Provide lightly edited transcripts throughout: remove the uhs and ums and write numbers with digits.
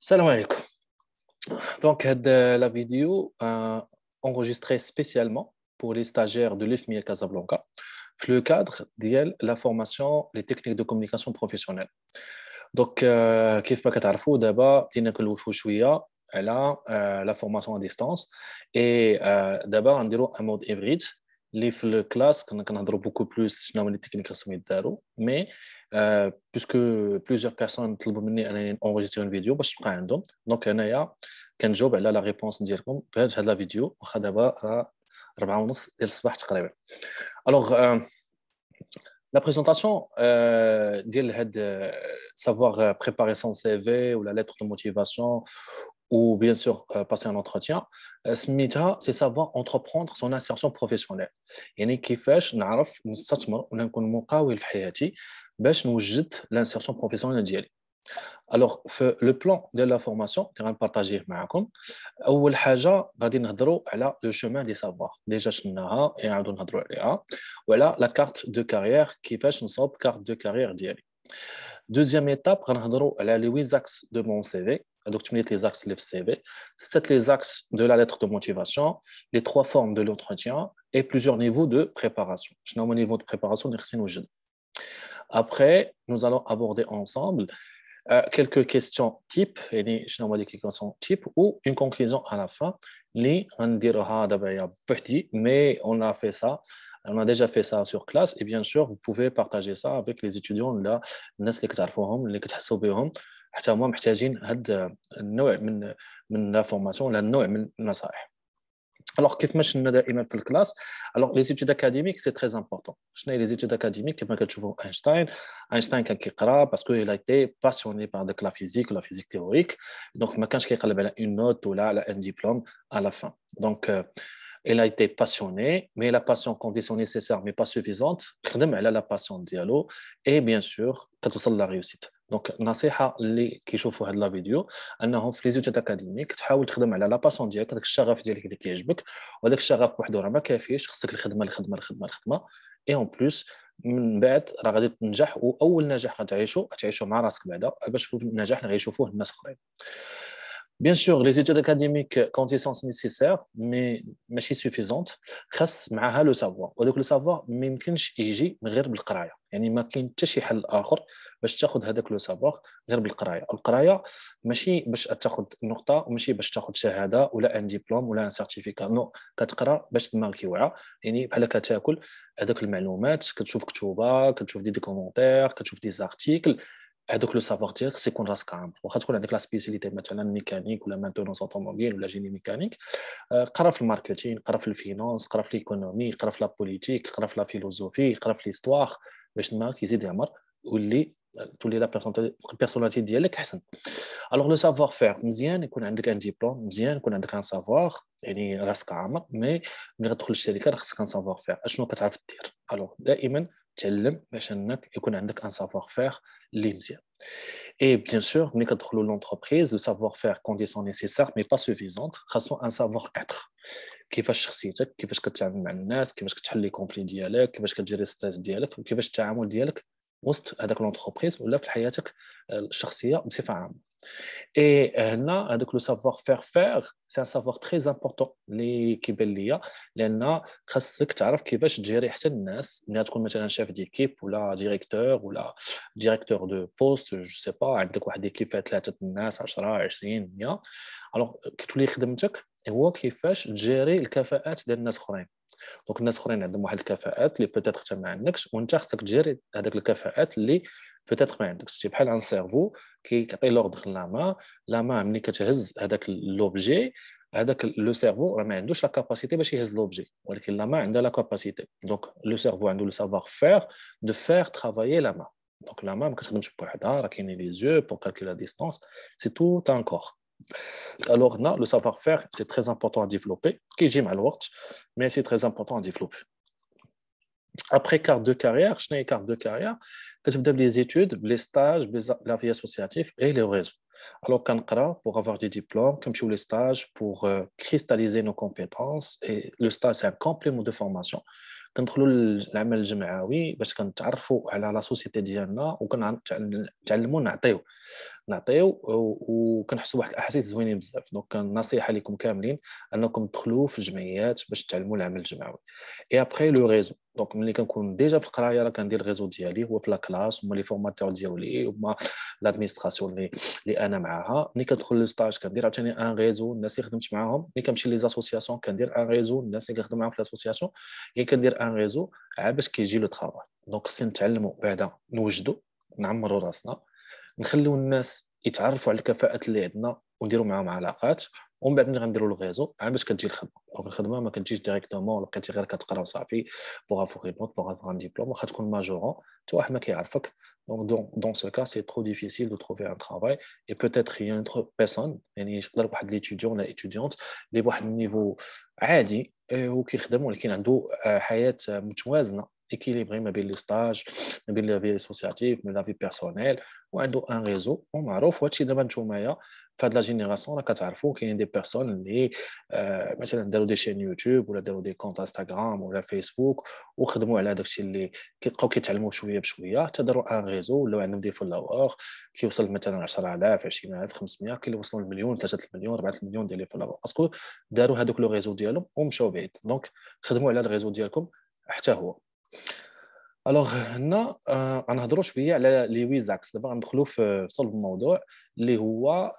Salam alaikum. Donc, la vidéo enregistrée spécialement pour les stagiaires de l'IFMI à Casablanca, dans le cadre de la formation les techniques de communication professionnelle. Donc, كيف ما كتعرفوا دابا بدينا كنوقفوا شويه على la formation à distance et دابا غنديروا un mode hybride اللي في الكلاس كنا كنهضروا beaucoup plus شنو هما les techniques خاصهم يداروا mais puisque plusieurs personnes طلبوا مني انني enregistrer une vidéo باش تبقى عندهم دونك انايا كنجاوب على لا ريبونس ديالكم بهاد لا فيديو واخا دابا راه 4:30 ديال الصباح تقريبا. Alors la présentation ديال هاد savoir préparer son CV ou la lettre de motivation ou bien sûr passer un entretien سميتها c'est savoir entreprendre son insertion professionnelle. يعني كيفاش نعرف نستثمر ولا نكون مقاول في حياتي باش نوجد l'insertion professionnelle ديالي. Alors le plan de la formation اللي غنبارطاجيه معكم اول حاجه غادي نهضروا على لو شومان دي سافوار ديجا شناها نعاودوا نهضروا عليها وعلى لا كارت دو كارير كيفاش نصاوب كارت دو كارير ديالي. دوزيام ايتاب غنهضروا على لي 8 axes de mon CV. Donc, tu mets les axes de CV, c'est les axes de la lettre de motivation, les 3 formes de l'entretien et plusieurs niveaux de préparation. Je n'ai pas niveau de préparation. Après, nous allons aborder ensemble quelques questions types, ou une conclusion à la fin. Mais on a fait ça, on a déjà fait ça sur classe et bien sûr, vous pouvez partager ça avec les étudiants là, الناس اللي كتعرفوهم اللي كتحسوا بهم حتى هما محتاجين هذا النوع من لا فورماسيون ولا النوع من النصائح. Alors, كيفاش دائما في الكلاس. Alors, les études académiques, c'est très important. شنو هي les études académiques كما كتشوفوا اينشتاين كان كيقرا باسكو il a été passionné par la physique ou la physique théorique. Donc ما كانش كيقلب على une note ولا على un diplôme à la fin. Donc il a été passionné, mais la passion condition nécessaire mais pas suffisante. خدم على la passion ديالو et bien sûr كتوصل la réussite. دونك النصيحه اللي كيشوفوا هاد لا فيديو انهم في لي زيتود اكاديميك تحاول تخدم على لا باسون ديالك هذاك الشغف ديالك اللي كيعجبك وهذاك الشغف بوحدو راه ما كافيش خصك الخدمه اي اون بليس من بعد راه غادي تنجح واول نجاح غتعيشو مع راسك بعدا باش تشوف النجاح اللي غيشوفوه الناس اخرين. Bien sûr, les études académiques, quand elles sont nécessaires, mais ماشي suffisantes, خاص معها لو سافوار، وداك لو سافوار ما يمكنش يجي من غير بالقرايه، يعني ما كاين حتى شي حل اخر باش تاخذ هذاك لو سافوار غير بالقرايه، القرايه ماشي باش تاخذ نقطه وماشي باش تاخذ شهاده ولا ان ديبلوم ولا ان سيرتيفيكا، نو كتقرا باش دماغك يوعى، يعني بحال كتاكل هذاك المعلومات، كتشوف كتوبه، كتشوف دي كومونتير، كتشوف دي زارتيكل، هذوك لو سافوار ديالك خص يكون راسك عامر. واخا تكون عندك لا سبيسياليتي مثلا ميكانيك ولا مانتونونس اوتوموبيل ولا جيني ميكانيك، قرا في الماركتين، قرا في الفينانس، قرا في ليكونومي، قرا في لا بوليتيك، قرا في لا فيلوزوفي، قرا في ليستواغ باش دماغك يزيد يعمر واللي تولي لا بيرسوناليتي ديالك احسن. الوغ لو سافوار فير مزيان يكون عندك ان ديبلوم، مزيان يكون عندك ان سافوار يعني راسك عامر، مي ملي غتدخل للشركه راه خصك ان سافوار فير اشنو كتعرف دير. الوغ دائما تعلم باش انك يكون عندك ان سافوار فير اللي مزيان. Et bien sûr, ملي كتدخلوا l'entreprise, le savoir-faire condition nécessaire mais pas suffisante, خاصو un savoir-être. كيفاش شخصيتك، كيفاش كتعامل مع الناس، كيفاش كتحل لي كونفلي ديالك، كيفاش كتجيري ستريس ديالك، وكيفاش التعامل ديالك وسط هذاك لونتربريز ولا في حياتك الشخصيه بصفه عامه. اي هنا هذاك لو سافوار فير سي ان سافوار تري امبورطون اللي كيبان ليا، لان خاصك تعرف كيفاش تجيري حتى الناس ملي تكون مثلا شيف ديكيب ولا ديريكتور دو بوست جو سي با، عندك واحد ديكيب فيها 3 الناس 10 20 100. الوغ كتولي خدمتك هو كيفاش تجيري الكفاءات ديال الناس اخرين. دونك الناس اخرين عندهم واحد الكفاءات اللي بوتيتر حتى ما عندكش، وانت خصك تجيري هذاك الكفاءات اللي بوتيتر ما عندكش. سي بحال ان سيرفو كيعطي لوردر لا ما ملي كتهز هذاك لوبجي، هذاك لو سيرفو راه ما عندوش لا كاباسيتي باش يهز لوبجي، ولكن لا ما عندها لا كاباسيتي. دونك لو سيرفو عنده لو سافوار فير دو فير ترافايي لا ما. دونك لا ما كتخدمش بوحدها، راه كاينين لي زو بور كالكولا لا ديستانس، سي تو ان كور. Alors là, le savoir-faire, c'est très important à développer, qui j'aime à l'ouest, mais c'est très important à développer. Après carte de carrière, je n'ai carte de carrière, que tu les études, les stages, la vie associative et les réseaux. Alors, pour avoir des diplômes, comme les stages, pour cristalliser nos compétences, et le stage, c'est un complément de formation. كندخلوا للعمل الجمعوي باش كنتعرفوا على لا سوسيتي ديالنا وكنتعلموا نعطيو. نعطيو وكنحسوا واحد الاحاسيس زوينين بزاف. دونك النصيحه لكم كاملين انكم تدخلوا في الجمعيات باش تعلموا العمل الجمعوي. اي ابخي لو ريزو، دونك ملي كنكون ديجا في القرايه راه كندير الريزو ديالي هو في لا كلاس، هما لي فورماتور ديالي، هما لادمينستراسيون اللي انا معاها. ملي كندخل لو ستاج كندير عاوتاني ان ريزو الناس اللي خدمت معاهم. ملي كنمشي لي زاسوسياسيون كندير ان ريزو الناس اللي كنخدم معاهم في لاسوسياسيون. يعني كندير ان ريزو عا باش كيجي لو طرافاي. دونك خصنا نتعلموا بعدا نوجدوا، نعمروا راسنا، نخليو الناس يتعرفوا على الكفاءات اللي عندنا ونديروا معاهم علاقات، ومن بعد ملي غنديروا الغيزو عا باش كتجي الخدمه. دونك الخدمه ما كتجيش ديريكتومون لقيتي غير كتقرا وصافي بوغ افو ريموت بوغ افو ان ديبلوم واخا تكون ماجورون حتى واحد ما كيعرفك. دونك دون سو كا سي ترو ديفيسيل دو تروفي ان ترافاي. اي بوتيتر يي اون اوتر بيرسون، يعني يقدر واحد ليتيديون ولا ايتيديونت اللي بواحد النيفو عادي وكيخدم ولكن عنده حياه متوازنه équilibré ما بين لي ستاج، ما بين لا في اسوسياتيف، ما بين لا في بيرسونيل، وعنده ان ريزو ومعروف. وهادشي دابا نتوما في هاد لا جينيراسيون راه كتعرفوا كاينين دي بيرسون اللي مثلا داروا دي شين يوتيوب ولا داروا دي كونت انستغرام ولا فيسبوك وخدموا على داكشي اللي كيبقاو كيتعلموا شويه بشويه حتى داروا ان ريزو ولاو عندهم دي فولوور كيوصل مثلا 10000 20000 500، كاين اللي وصلوا للمليون 3 المليون 4 المليون ديال لي فولوور باسكو داروا هذوك لو ريزو ديالهم ومشاو بعيد. دونك خدموا على الريزو ديالكم حتى هو. الوغ هنا غنهضروا شويه على لي ويزاكس. دابا غندخلوا في صلب الموضوع اللي هو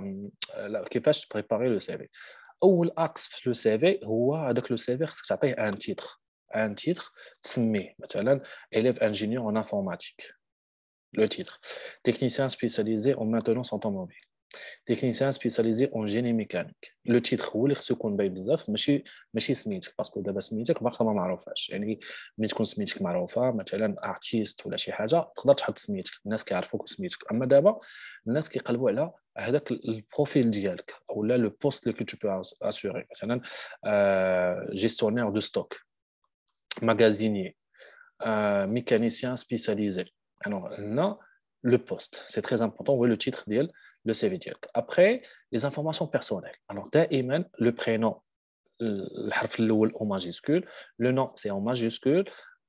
كيفاش تبريباري لو سي في. اول اكس في لو سي في هو هذاك لو سي في خصك تعطيه ان تيتر. ان تيتر تسميه مثلا élève ingénieur en informatique. Le titre technicien spécialisé en maintenance automobile, technicien spécialisé en génie mécanique. لو تيتر هو اللي خصو يكون باين بزاف، ماشي سميتك، باسكو دابا سميتك باقا ما معروفاش. يعني ملي تكون سميتك معروفه مثلا ارتيست ولا شي حاجه تقدر تحط سميتك، الناس كيعرفوك بسميتك. اما دابا الناس كيقلبوا على هذاك البروفيل ديالك او لا لو بوست اللي كنت تو اسوري، مثلا جيستيونير دو ستوك، ماغازينيي، mécanicien spécialisé. Alors là, le poste, c'est très important. Oui, le titre ديال le CV ديالك. Après, les informations personnelles. Alors دائما le prénom الحرف الاول au majuscule, le nom c'est en majuscule,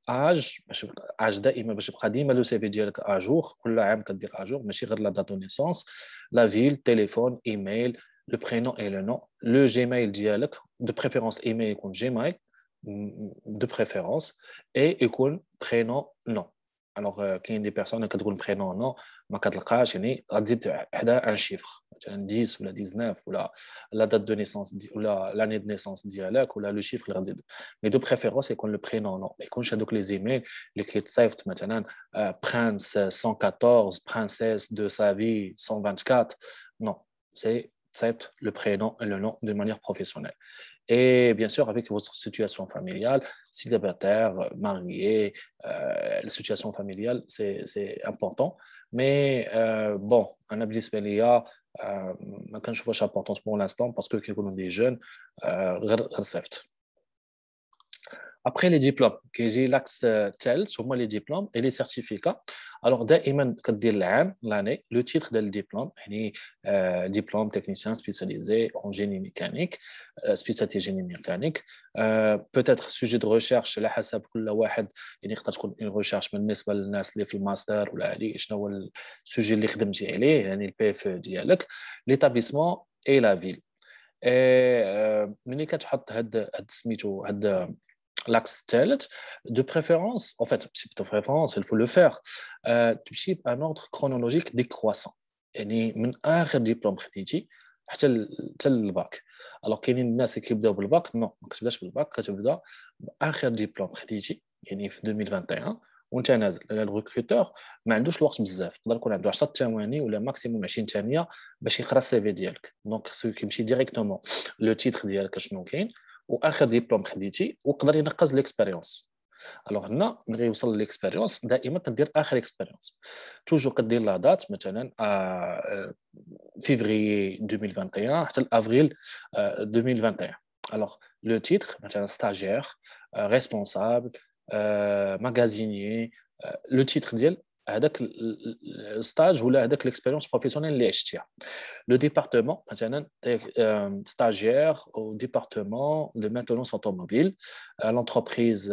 âge دائما باش يبقى ديما لو سي في ديالك اجور، كل عام كدير اجور ماشي غير لا دات دو نيسونس، لا فيل، تليفون، ايميل، لو برينون اي لو نون، لو جيميل ديالك دو بريفيرونس ايميل يكون جيميل de préférence et يكون prénom non. alors كاين دي بيرسون كتقول prénom non ما كتلقاش، يعني غتزيد حدا ان شيفر مثلا 10 ولا 19 ولا لا دات دو نيسونس ولا لاني دو نيسونس ديالك ولا لو شيفر اللي غتزيد. مي دو بريفيرونس يكون لو prénom non، ما يكونش هذوك لي زيميل اللي كيتصيفط مثلا prince 114 princesse de sa vie 124. non, c'est تصيفط le prénom et le nom de manière professionnelle. Et bien sûr, avec votre situation familiale, célibataire, marié, la situation familiale, c'est important. Mais bon, un بالنسبة ليا ما كنشوفوش importance pour l'instant parce que كيكونوا des jeunes غير صيفط. Après les diplômes, كيجي l'axe الثالث هما les diplômes et les certificats. Alors دائما كدير العام l'année le titre ديال الدبلوم، يعني diplôme technicien spécialisé en génie mécanique, spécialité génie mécanique. peut-être sujet de recherche على حسب كل واحد، يعني يقدر تكون une recherche بالنسبه للناس اللي في الماستر ولا هذه شنو هو السوجي اللي خدمتي عليه، يعني البي اف ديالك، l'établissement et la ville. ملي كتحط هاد سميتو هاد l'axe ثالث de préférence en fait c'est de préférence il faut le faire تمشي بان اوردر كرونولوجيك ديكرواسون، يعني من اخر ديبلوم خديتي حتى الباك. الوغ كاينين الناس اللي كيبداو بالباك، نو ما كتبداش بالباك، كتبدا باخر ديبلوم خديتي يعني في 2021 وانت نازل. الريكروتور ما عندوش الوقت بزاف، يقدر يكون عنده 10 ثواني ولا ماكسيموم 20 ثانيه باش يقرا السي في ديالك. دونك خصو كيمشي ديريكتومون لو تيتر ديالك شنو كاين واخر ديبلوم خديتي ويقدر ينقز ليكسبيريونس. الوغ هنا ملي يوصل ليكسبيريونس دائما كدير اخر اكسبيريونس، توجور كدير لا دات مثلا فيفري 2021 حتى لافريل 2021. الوغ لو تيتر مثلا ستاجير، ريسبونسابل، ماغازينيي، لو تيتر ديال هذاك الستاج ولا هذاك ليكسبيريونس بروفيسيونيل اللي عشتيها. Le département, مثلا stagiaire au département de maintenance automobile, l'entreprise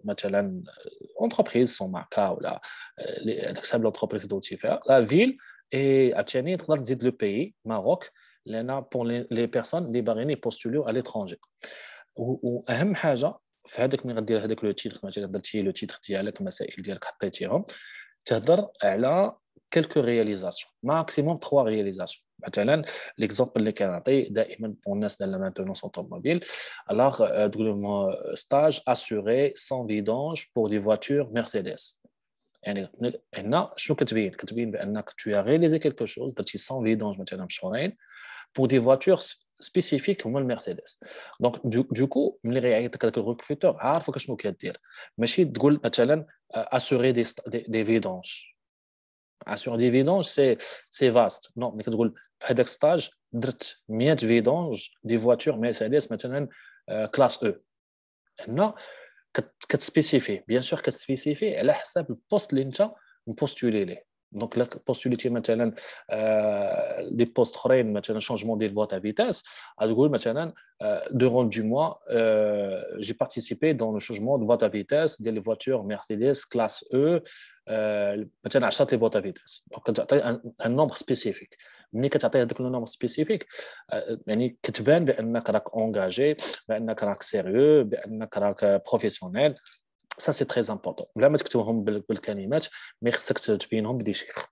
مثلا entreprise son marque ou la l'entreprise d'autre, la ville اي عاوتاني تقدر تزيد لو بيي ماروك لان بور لي بيرسون اللي باغيين يبوستوليو على ليترونجي. واهم حاجه في هذاك ملي غدير هذاك لو تيتر مثلا درتي لو تيتر ديالك المسائل ديالك حطيتيهم تهضر على quelques réalisations maximum 3 réalisations مثلا l'exemple اللي كنعطي دائما pour الناس ديال la maintenance automobile alors تقول لهم stage assuré sans vidange pour des voitures Mercedes يعني هنا شنو كتبين بانك tu as réalisé quelque chose درتي sans vidange مثلا بشهرين pour des voitures spécifiques هما المرسيدس دونك du coup ملي غيعيطك هذاك الريكروتور عارفك شنو كدير ماشي تقول مثلا assurer des vidanges. Assurer des vidanges, c'est vaste. Non, mais quand tu fais un stage, tu as 100 vidanges des voitures Mercedes maintenant classe E. Là, tu spécifies. Bien sûr que tu spécifies, elle a le poste que tu postules. Donc, là, postuler maintenant des postes مثلا changement de boîte à vitesse. تقول مثلا durant du mois, j'ai participé dans le changement de boîte à vitesse des voitures Mercedes classe E. مثلا 10 لي بوط فيتاس دونك كتعطي ان نومبر سبيسيفيك ملي كتعطي هذاك النومبر سبيسيفيك يعني كتبان بانك راك اونغاجي بانك راك سيريو بانك راك بروفيسيونيل سا سي تري امبورطون بلا ما تكتبهم بالكلمات مي خصك تبينهم بدي شيفر.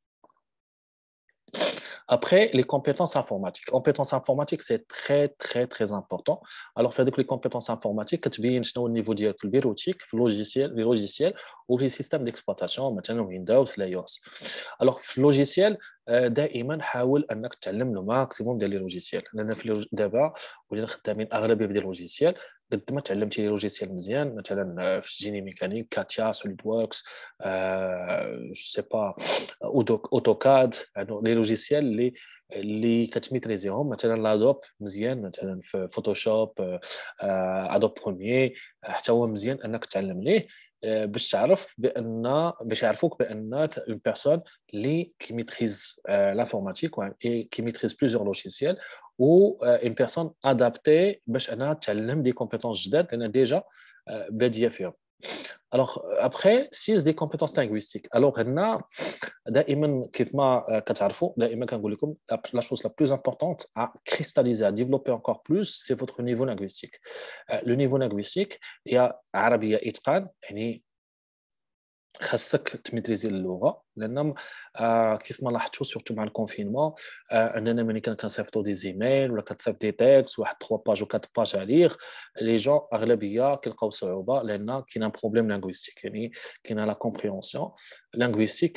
Après, les compétences informatiques. Compétences informatiques, c'est très, très, très important. Alors, faire les compétences informatiques, tu viens au niveau de la bureautique, les logiciels ou les systèmes d'exploitation, maintenant Windows, iOS. Alors, le logiciel, دائما حاول انك تعلم لو ماكسيموم ديال لي لوجيسيال لان في دابا ولينا خدامين اغلبيه ديال لوجيسيال قد ما تعلمتي لي لوجيسيال مزيان مثلا في جيني ميكانيك كاتيا سوليد ووركس جو سي با اوتوكاد لي لوجيسيال اللي كتميتريزيهم مثلا لادوب مزيان مثلا في فوتوشوب ادوب بروميير حتى هو مزيان انك تعلم ليه باش تعرف بان باش يعرفوك بانك اون بيرسون اللي كي ميتريز l'informatique et qui maîtrise plusieurs logiciels ou une personne adaptée باش انا تعلم دي كومبيتونس جداد لان ديجا باديه فيهم. Alors après, si c'est des compétences linguistiques. Alors هنا دائما كيف ما كتعرفوا دائما كنقول لكم la chose la plus importante à cristalliser à développer encore plus c'est votre niveau linguistique. Le niveau linguistique هي عربيه اتقان يعني خاصك تميتريزي اللغه لان كيف ما لاحظتوا سورتو مع الكونفينمون اننا ملي كنصيفطوا دي زيميل ولا كتصيفط دي تيكست واحد 3 باج و 4 باج عليه لي جون اغلبيه كيلقاو صعوبه لان كاين بروبليم لينغويستيك يعني كاين لا كومبريونسيون لينغويستيك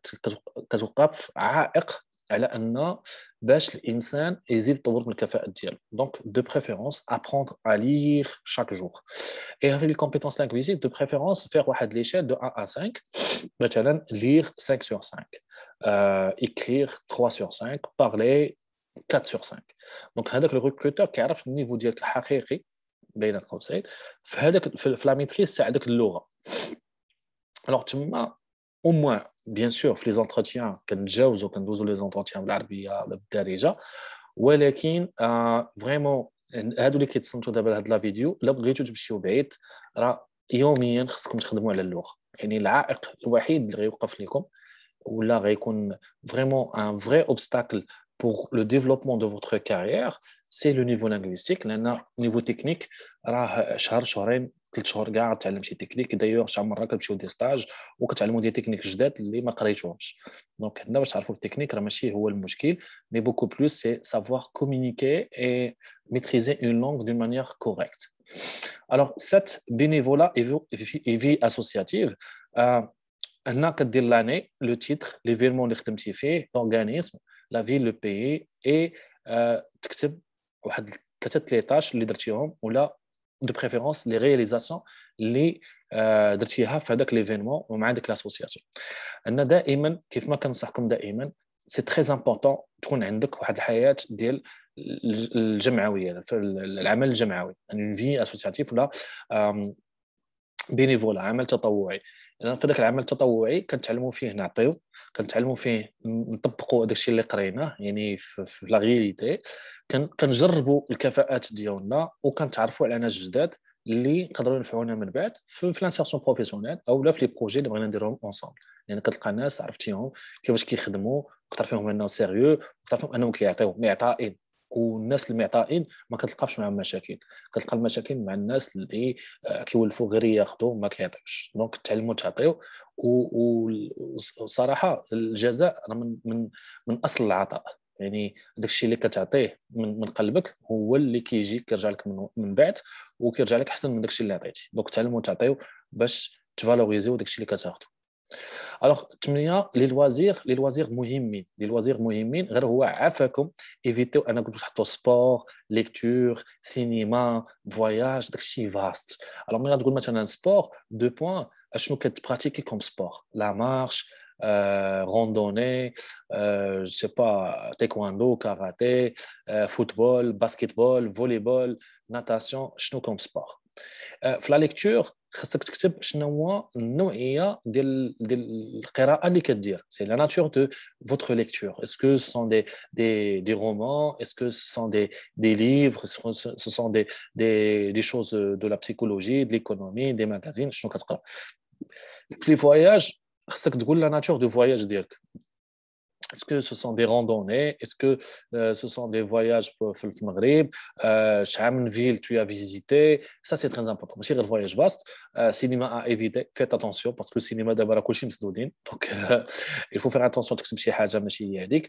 كتوقف عائق على ان باش الانسان يزيد يطور من الكفاءه ديالو دونك دو بريفيرونس apprendre à lire chaque jour. Et avec les compétences linguistiques, de préférence, faire l'échelle de 1 à 5. مثلا, lire 5 sur 5. Écrire 3 sur 5. Parler 4 sur 5. Donc, هذاك le recruteur كيعرف النيفو ديالك الحقيقي بين قوسين في la maîtrise تاع هذاك اللغة. Alors, تما au moins, bien sûr, في les entretiens كنتجاوزوا كندوزوا les entretiens بالعربية بالدارجة ولكن vraiment هادو اللي كيتصنتوا دابا لهاد لا فيديو الا بغيتوا تمشيو بعيد راه يوميا خصكم تخدموا على اللغه يعني العائق الوحيد اللي غيوقف لكم ولا غيكون فريمون ان فري اوبستاكل pour le développement de votre carrière c'est le niveau linguistique لان niveau technique راه شهر شهرين 3 شهور كاع تعلم شي تكنيك دايوغ شحال مره كتمشيو دي ستاج وكتعلموا دي تكنيك جداد اللي ما قريتوهمش دونك هنا باش تعرفوا التكنيك راه ماشي هو المشكل مي بوكو بلوس سي savoir communiquer et maîtriser une langue d'une manière correcte. Alors cette bénévolat et vie associative هنا كدير لاني لو تيتر ليفيرمون اللي خدمتي فيه لورغانيزم لا فيل لو بيي اي تكتب واحد 3 اللي درتيهم ولا دو بريفيرونس لي رياليزاسيون اللي درتيها في هذاك ليفينمون ومع ديك لاسوسياسيون. ان دائما كيف ما كنصحكم دائما سي تري امبورطون تكون عندك واحد الحياه ديال الجمعويه في العمل الجمعوي يعني في اسوسياتيف ولا بينيفولا عمل تطوعي. لان في ذاك العمل التطوعي كنتعلموا فيه نعطيو كنتعلموا فيه نطبقوا داك الشيء اللي قريناه يعني في لا رياليتي كنجربوا الكفاءات ديالنا وكنتعرفوا على ناس جداد اللي يقدروا ينفعونا من بعد في لانسيرسيون بروفيسيونيل او لا في لي بروجي اللي بغينا نديرهم اونصامبل. يعني كتلقى ناس عرفتيهم كيفاش كيخدموا كثر فيهم انه سيريو، كثر فيهم انهم كيعطيو معطائين. والناس المعطائين ما كتلقاش معاهم مشاكل، كتلقى المشاكل مع الناس اللي كيولفوا غير ياخذوا ما كيعطيوش. دونك تعلموا تعطيو. وصراحه الجزاء راه من اصل العطاء. يعني داك الشيء اللي كتعطيه من قلبك هو اللي كيجيك كيرجع لك من بعد، وكيرجع لك احسن من داك الشيء اللي عطيتي. دونك تعلموا تعطيو باش تفالوريزيو داك الشيء اللي كتاخذوا. الوغ 8 لي لوازير مهمين، غير هو عافاكم ايفيتيو انكم تحطوا سبور، ليكتور، سينما، فواياج، داكشي فاست. الوغ ملي غتقول مثلا سبور دو بوين، اشنو كتبراتيكي كوم سبور؟ لا مارش، روندوني، جو سي با، تايكواندو، كاراتيه، فوتبول، باسكيتبول، فوليبول، ناتاسيون. شنو كوم سبور؟ في لا ليكتور خاصك تكتب شنو هو النوعيه ديال القراءه اللي كدير. سي لا ناتور دو فوتر ليكتور. اسكو سون دي رومans, est-ce que ce sont des livres, ce sont des choses de la psychologie, de l'économie, des magazines. شنو كتقرا؟ في لي فواياج خاصك تقول لا ناتور دو فواياج ديالك. Est-ce que ce sont des randonnées? Est-ce que ce sont des voyages pour le Maghreb? Quelle ville tu as visité? Ça, c'est très important. ماشي غير voyage vaste. Cinéma à éviter. Faites attention parce que le cinéma d'abord راه كلشي مسدودين. Donc il faut faire attention تكتب شي حاجه ماشي هي هذيك.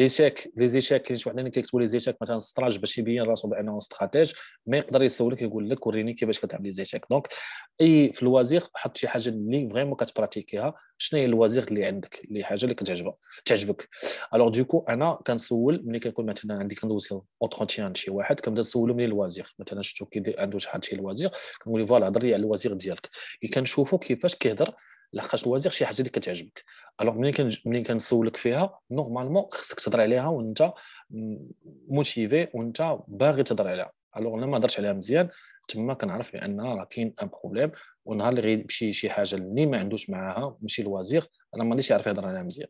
لي زيشيك كاين شي واحد اللي كيكتبوا لي زيشيك مثلا ستراج باش يبين راسو بانه استراتيج، ما يقدر يسولك يقول لك وريني كيفاش كتعمل لي زيشيك. دونك اي في الوزير حط شي حاجه اللي فريمون كتبراتيكيها. شنو هي الوزير اللي عندك، اللي حاجه اللي تعجبك. الوغ دوكو انا كنسول ملي كنكون مثلا عندي كندوز اونتروتيان شي واحد، كنبدا نسولو من الوزير. مثلا شفتو كيدير عنده شحال شي الوزير، كنقول له فوالا هضر لي على الوزير ديالك. كنشوفو كيفاش كيهضر، لحقاش الوزير شي حاجه اللي كتعجبك. الوغ ملي كنسولك فيها نورمالمون خصك تهضر عليها وانت موتيفي وانت باغي تهضر عليها. الوغ انا ما هضرتش عليها مزيان، تما كنعرف بان راه كاين ان بروبليم. ونهار اللي غيمشي شي حاجه اللي ما عندوش معاها ماشي الوزير، انا ما غاديش يعرف يهضر عليها مزيان.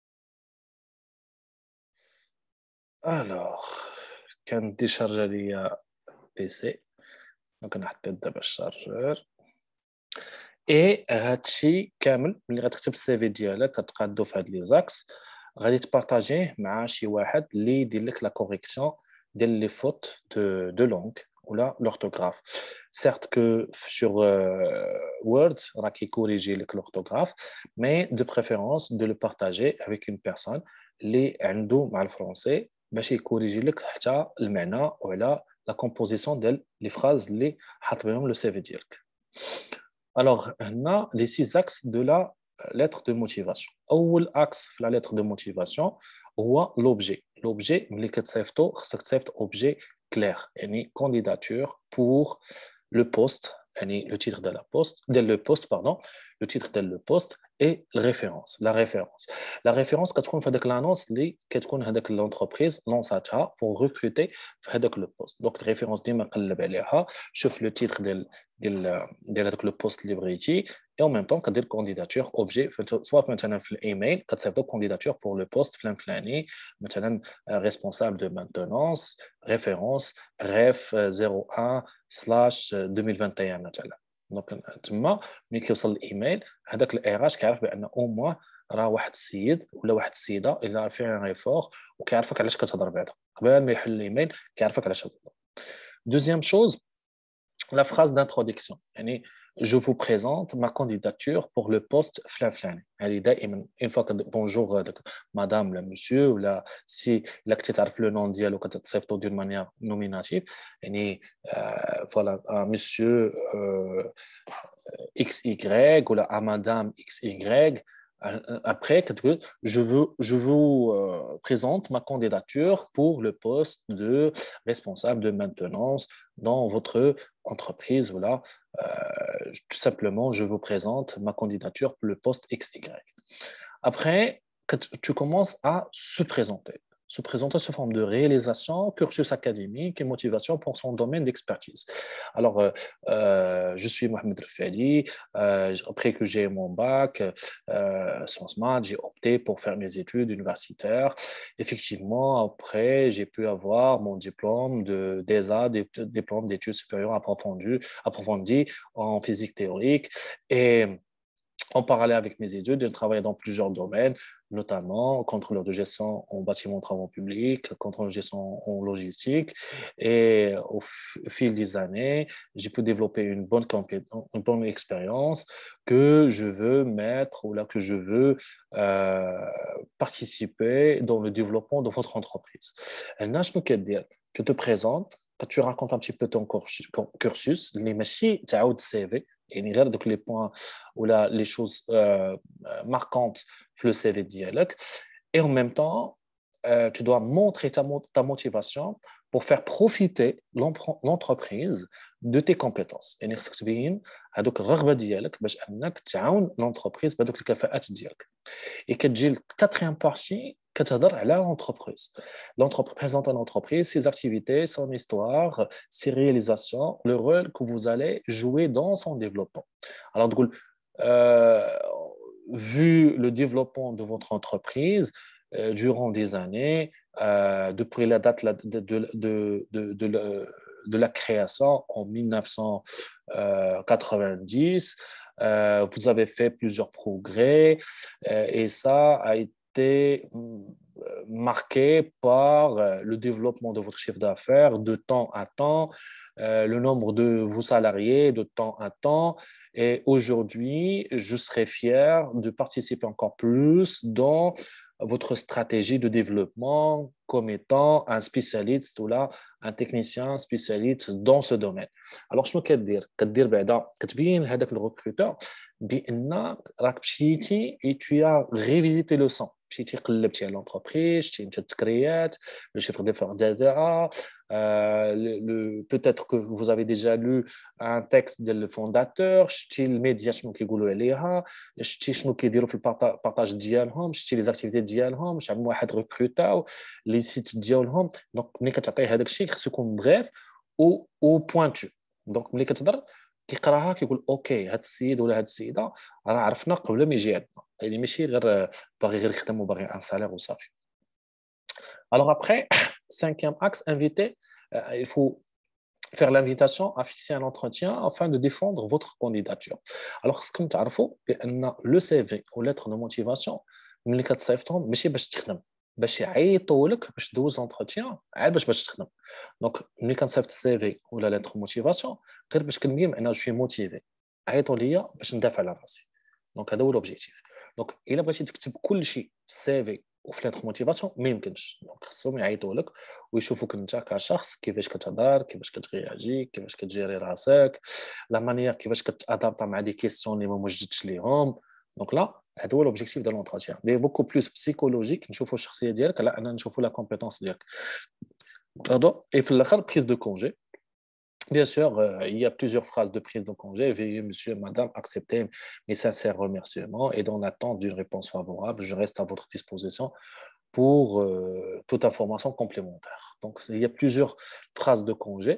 الوغ كان ديشارجا ليا بيسي، دونك انا حطيت دابا الشارجور. اي هادشي كامل ملي غتكتب السي في ديالك كتقادو في هاد لي زاكس، غادي تبارطاجيه مع شي واحد اللي يدير لك لا كوريكسيون ديال لي فوت دو لونغ ولا لورتوغراف. سيرت كو سور وورد راه كيكوريجي لك لورتوغراف، مي دو بريفيرونس دو لو بارطاجي افيك اون بيرسون اللي عنده مع الفرونسي باش يكوريجي لك حتى المعنى وعلى لا كومبوزيسيون ديال لي فراز اللي حاط بهم لو سي في ديالك. Alors, on a les 6 axes de la lettre de motivation. أول axe في la lettre de motivation هو l'objet. L'objet, ملي كتصيفطو خصك تصيفط objet clair، يعني candidature pour le poste، يعني le titre de la poste, de le poste, pardon, le titre de le poste et la référence. La référence كتكون في هذاك l'annonce اللي كتكون هذاك l'entreprise لونساتها pour recruter في هذاك le poste. Donc الريفيرونس ديما قلب عليها، شوف لو تيتر ديال هذاك لو بوست اللي بغيتي، اي اون ميم طون كدير كونديداتور اوبجي. سواء مثلا في الايميل كتصيفطو كونديداتور بور لو بوست فلان فلاني، مثلا ريسبونسابل دو مانتونونس ريفيرونس ريف 01 سلاش 2021 مثلا. دونك تما ملي كيوصل الايميل هذاك الاي اش كيعرف بان او موان راه واحد السيد ولا واحد السيده الا فيها ريفور وكيعرفك علاش كتهضر بعدا قبل ما يحل الايميل، كيعرفك علاش تهضر. دوزيام شوز la phrase d'introduction. يعني je vous présente ma candidature pour le poste فلان فلاني. هذه دائما une fois que bonjour madame la monsieur ولا si لا كنتي تعرف لو نون ديالو كتصيفطو دون مانيير نوميناتيف، يعني فوالا monsieur اكس اي ولا madame اكس اي. Après, je vous présente ma candidature pour le poste de responsable de maintenance dans votre entreprise. Voilà. Tout simplement, je vous présente ma candidature pour le poste XY. Après, tu commences à se présenter sous forme de réalisation, cursus académique et motivation pour son domaine d'expertise. Alors, je suis Mohamed Rafadi. Après que j'ai mon bac, Sciences Maths, j'ai opté pour faire mes études universitaires. Effectivement, après, j'ai pu avoir mon diplôme de DESA, diplôme d'études supérieures approfondies en physique théorique. Et En parallèle avec mes études, j'ai travaillé dans plusieurs domaines, notamment contrôleur de gestion en bâtiment de travaux publics, contrôleur de gestion en logistique. Et fil des années, j'ai pu développer une bonne expérience que je veux mettre ou là que je veux euh, participer dans le développement de votre entreprise. Je peux te dire, je te présente, tu racontes un petit peu ton cursus, les machines, tu as CV. يعني غير دوك لي بوين ولا les choses marquantes في le CV ديالك et en même temps tu dois montrer ta motivation pour faire profiter l'entreprise de tes compétences يعني خصك تبين هذوك الرغبه ديالك باش انك تعاون l'entreprise بهذوك الكفاءات ديالك. Et كتجي الكاتريام بارتي كتهضر على l'entreprise. L'entreprise présente à l'entreprise, ses activités, son histoire, ses réalisations, le rôle que vous allez jouer dans son développement. Alors, euh, vu le développement de votre entreprise durant des années, depuis la date de la création en 1990, vous avez fait plusieurs progrès et ça a été marqué par le développement de votre chiffre d'affaires de temps à temps, le nombre de vos salariés de temps à temps. Et aujourd'hui, je serais fier de participer encore plus dans votre stratégie de développement comme étant un spécialiste ou là un technicien spécialiste dans ce domaine. Alors شنو كدير بعدا كتبين هذاك الريكروتور بان راك مشيتي et tu as révisité le son مشيتي قلبتي على l'entreprise شتي انت التكريات le chiffre d'affaires ديالها peut-être que vous avez déjà lu un texte ديال الفونداتور شتي الميديا شنو كيقولوا عليها شتي شنو كيديروا في البارطاج ديالهم شتي لي زاكتيفيتي ديالهم شحال من واحد ريكروتاو لي سيت ديالهم دونك ملي كتعطيه هذاك الشيء خصو يكون بريف او بوينتو دونك ملي كتهضر كيقراها كيقول اوكي هذا السيد ولا هذه السيده راه عرفنا قبل ما يجي عندنا يعني ماشي غير باغي غير يخدم وباغي ان سالير وصافي. Alors après, cinquième axe, inviter, il faut faire l'invitation à fixer un entretien afin de défendre votre candidature. Alors, ce que tu as le CV ou lettre de motivation, ملي كتصيفطهم ماشي باش تخدم باش يعيطوا لك باش دوز انتروتيان عاد باش تخدم. دونك ملي كنصيفط السي ولا lettre de motivation غير باش كنبين انا جو موتيفي عيطوا ليا باش ندافع على راسي. دونك هذا هو لوبجيكتيف. دونك الا بغيتي تكتب كل شيء في السي وفي لاتر موتيفاسيون ما يمكنش. دونك خصهم يعيطوا لك ويشوفوك انت كشخص كيفاش كتهضر كيفاش كترياجي كيفاش كتجيري راسك لا مانيير كيفاش كتادابتا مع دي كيسيون اللي ما موجدتش ليهم. دونك لا هذا هو لوبجيكتيف ديال لونتروتيان دي بوكو بلوس بسيكولوجيك نشوفوا الشخصيه ديالك لا انا نشوفوا لا كومبيتونس ديالك. اي في الاخر بريز دو كونجي. Bien sûr, il y a plusieurs phrases de prise de congé. Veuillez, monsieur, madame, accepter mes sincères remerciements et dans l'attente d'une réponse favorable, je reste à votre disposition pour toute information complémentaire. Donc, il y a plusieurs phrases de congé.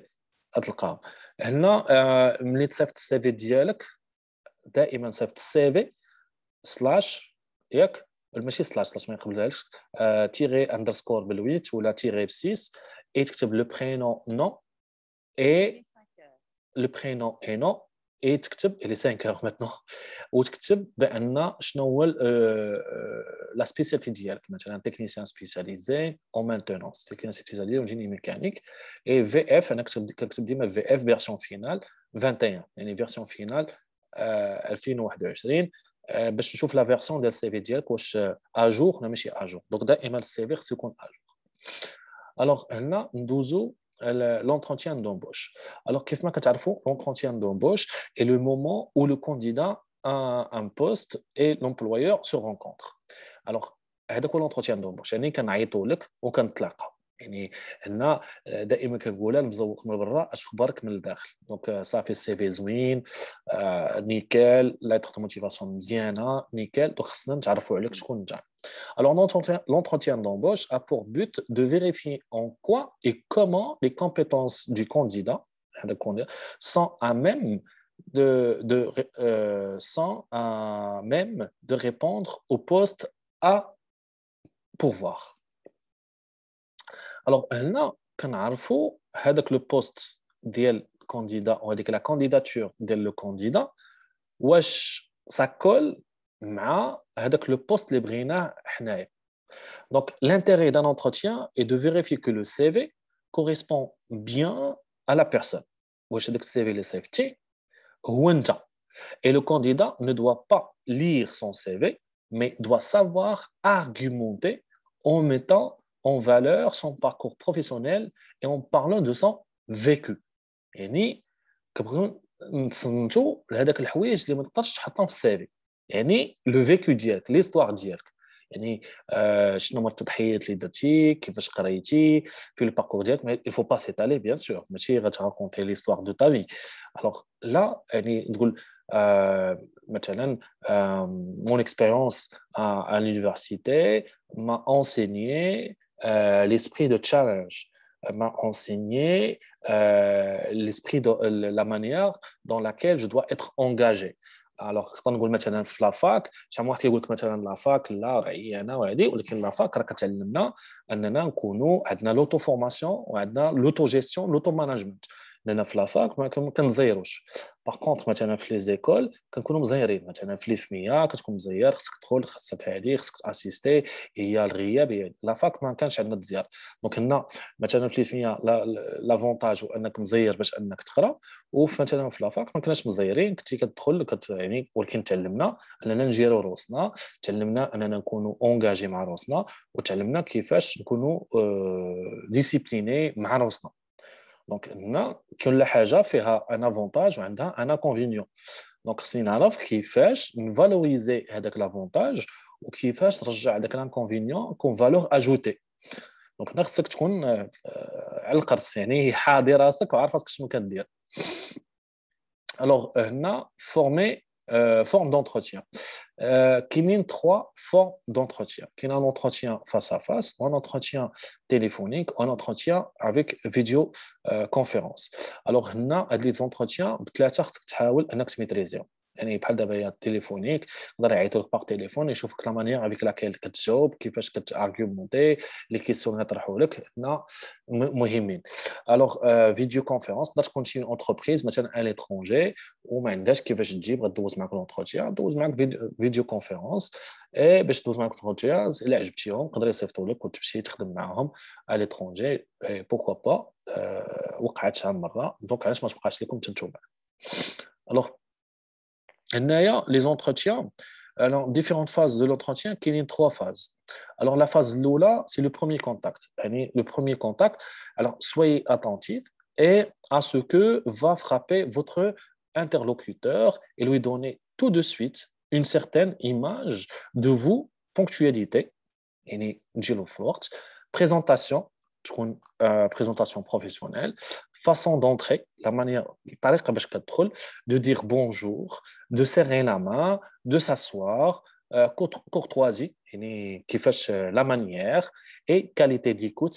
هنا ملي تصيفط السي في ديالك دائما صيفط السي في سلاش ياك ماشي سلاش ما يقبلهاش تيري اندرسكور بالويت ولا تيري ب6 et تكتب لو برينون نو et le prénom et nom et تكتب il est 5 heures maintenant وتكتب بان شنو هو لا سبيسياليتي ديالك مثلا تكنيسيان سبيسياليزي او مانتونونس تكنيسيان سبيسياليزي او جيني ميكانيك اي في اف انا كنكتب ديما في اف فيرسيون فينال 21 يعني فيرسيون فينال 2021 باش نشوف لا فيرسيون ديال السي في ديالك واش اجور ولا ماشي اجور. دونك دائما السي في خصو يكون اجور. الوغ هنا ندوزو l'entretien d'embauche. Alors, l'entretien d'embauche est le moment où le candidat a un poste et l'employeur se rencontrent. Alors, هذا هو l'entretien d'embauche. يعني كنعيطوا لك وكنتلاقاو. يعني هنا دائما كنقولها المزوق من برا اش خبارك من الداخل. دونك صافي السي في زوين نيكال لاتر دو موتيفاسيون مزيانه نيكال دونك خصنا نتعرفوا عليك شكون انت. Alors, l'entretien d'embauche a pour but de vérifier en quoi et comment les compétences du candidat sont à même de répondre au poste à pourvoir. Alors, هنا كنعرفوا هذاك لو بوست ديال الكانديدا وهذيك لا كانديداتور ديال لو كانديدا واش ça colle avec le poste اللي بغيناه حنايا. Donc, l'intérêt d'un entretien est de vérifier que le CV correspond bien à la personne. واش هذاك السي في اللي صيفطتي هو انت. Et le candidat ne doit pas lire son CV, mais doit savoir argumenter en mettant en valeur son parcours professionnel et en parlant de son vécu. يعني كنبغيو نتصنتوا لهذاك الحوايج اللي ما تقدرش تحطهم في السي في. يعني لو فيكو ديالك ليستوار ديالك. يعني شنو هما التضحيات اللي درتي كيفاش قريتي في الباركور ديالك mais il faut pas s'étaler bien sûr ماشي غتراكونتي l'histoire de ta vie. Alors là يعني تقول مثلا mon expérience à l'université m'a enseigné l'esprit de challenge, m'a enseigné l'esprit de la manière dans laquelle je dois être engagé. الوغ نقدر نقول مثلا في لافاك شحال من واحد كيقول لك مثلا لافاك لا رعيانه وهذه ولكن لافاك راه كتعلمنا اننا نكونوا عندنا لوتو فورماسيون وعندنا لوتو جيستيون لوتو ماناجمنت. لان في لافاك ما كنزيروش. باغ كونطخ مثلا في لي زيكول كنكونوا مزيرين مثلا في ليفميا كتكون مزير خصك تدخل خصك هذه خصك تاسيستي هي الغياب هي لافاك ما كانش عندنا التزيار. دونك هنا مثلا في ليفميا لافونتاج هو انك مزير باش انك تقرا وفي مثلا في لافاك ما كناش مزيرين كنتي كتدخل يعني ولكن تعلمنا اننا نجيرو روسنا تعلمنا اننا نكونوا اونجاجي مع روسنا وتعلمنا كيفاش نكونوا ديسيبليني مع روسنا. دونك هنا كل حاجه فيها ان افونتاج وعندها ان انكونفينيون. دونك خصني نعرف كيفاش نفالوريزي هذاك لافونتاج وكيفاش ترجع هذاك الانكونفينيون كون فالور اجوتي. دونك هنا خصك تكون على القرص يعني حاضي راسك وعارف راسك شنو كدير. Alors, former forme d'entretien. Il y a trois formes d'entretien. Il y a un entretien face à face, un entretien téléphonique, un entretien avec vidéoconférence. Alors, il y a des entretiens, tu as maîtriser. يعني بحال دابا التليفونيك يقدر يعيطوا لك باغ تليفون يشوفك لا مانيير افيك لاكيل كتجاوب كيفاش كتارغيومونتي لي كيسيون اللي يطرحوا لك هنا مهمين. الوغ فيديو كونفيرونس تقدر تكون شي اونتربريز مثلا ان ليترونجي وما عندهاش كيفاش تجيب غدوز معك لونتروتيان دوز معك فيديو كونفيرونس اي باش دوز معك لونتروتيان الا عجبتيهم يقدروا يصيفطوا لك وتمشي تخدم معاهم ا ليترونجي بوكوا با وقعت شحال من مره دونك علاش ما تبقاش لكم نتوما. الوغ les entretiens, alors différentes phases de l'entretien, qu'il y a trois phases. Alors la phase Lola, c'est le premier contact. Le premier contact, alors soyez attentifs et à ce que va frapper votre interlocuteur et lui donner tout de suite une certaine image de vous, ponctualité, forte, présentation, présentation professionnelle, façon d'entrer, la manière de dire bonjour, de serrer la main, de s'asseoir, courtoisie, la manière, et qualité d'écoute,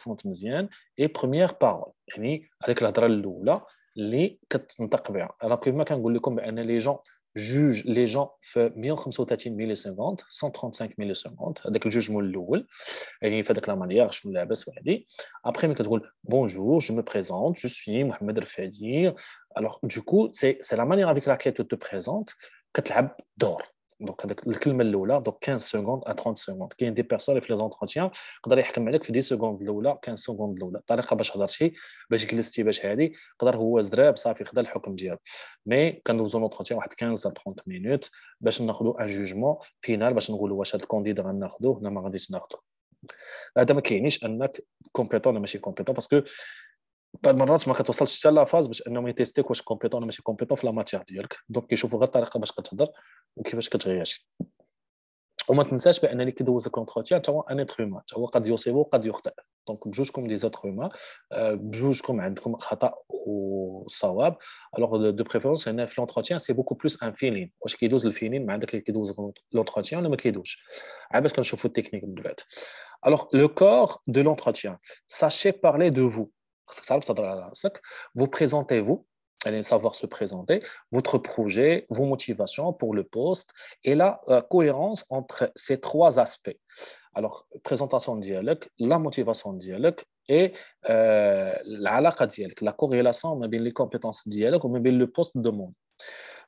et première parole. Avec la drôle اللي كتنطق بها. انا كما كنقول لكم بان لي جون جوج لي جون في 135 ملي سكوند 135 ملي سكوند هذاك الجوجمون الاول يعني في هذاك لا مانيير شنو لاباس وهذه ابري ملي كتقول بونجور جو مي بريزونت جو سوي محمد رفادي. الوغ دو كو سي لا مانيير افيك لاكيل تو بريزونت كتلعب دور. دونك هذيك الكلمه الاولى دونك 15 سكوند ا 30 سكوند كاين دي بيرسون في لي زونتروتيان يقدر يحكم عليك في 10 سكوند الاولى 15 سكوند الاولى الطريقه باش هضرتي باش جلستي باش هذه يقدر هو زراب صافي خدا الحكم ديالو. مي كندوزو لونتروتيان واحد 15 ل 30 مينوت باش ناخذوا ان جوجمون فينال باش نقولوا واش هذا الكونديدا غناخذوه ولا ما غاديش ناخذوه. هذا ما كيعنيش انك كومبيتون ولا ماشي كومبيتون باسكو بعض المرات ما كتوصلش حتى لا فاز باش انهم يتيستيك واش كومبيتون ولا ماشي كومبيتون في لا ماتيير ديالك. دونك كيشوفوا غير الطريقه باش كتهضر وكيفاش كتغياجي. وما تنساش بان اللي كيدوزك لونتروتيان حتى هو ان اتر هيومان هو قد يصيب وقد يخطئ. دونك بجوجكم دي زاتر هيومان بجوجكم عندكم خطا وصواب. الوغ دو بريفيرونس هنا في لونتروتيان سي بوكو بلوس ان فيلين واش كيدوز الفيلين مع داك اللي كيدوز لونتروتيان ولا ما كيدوزش عاد باش كنشوفوا التكنيك من بعد. الوغ لو كور دو لونتروتيان ساشي بارلي دو فو خاصك تعرف تهضر على راسك. vous présentez-vous allez savoir se présenter, votre projet, vos motivations pour le poste et la cohérence entre ces trois aspects. Alors, présentation de dialogue, la motivation de dialogue et la corrélation avec les compétences de dialogue ou avec le poste de demande.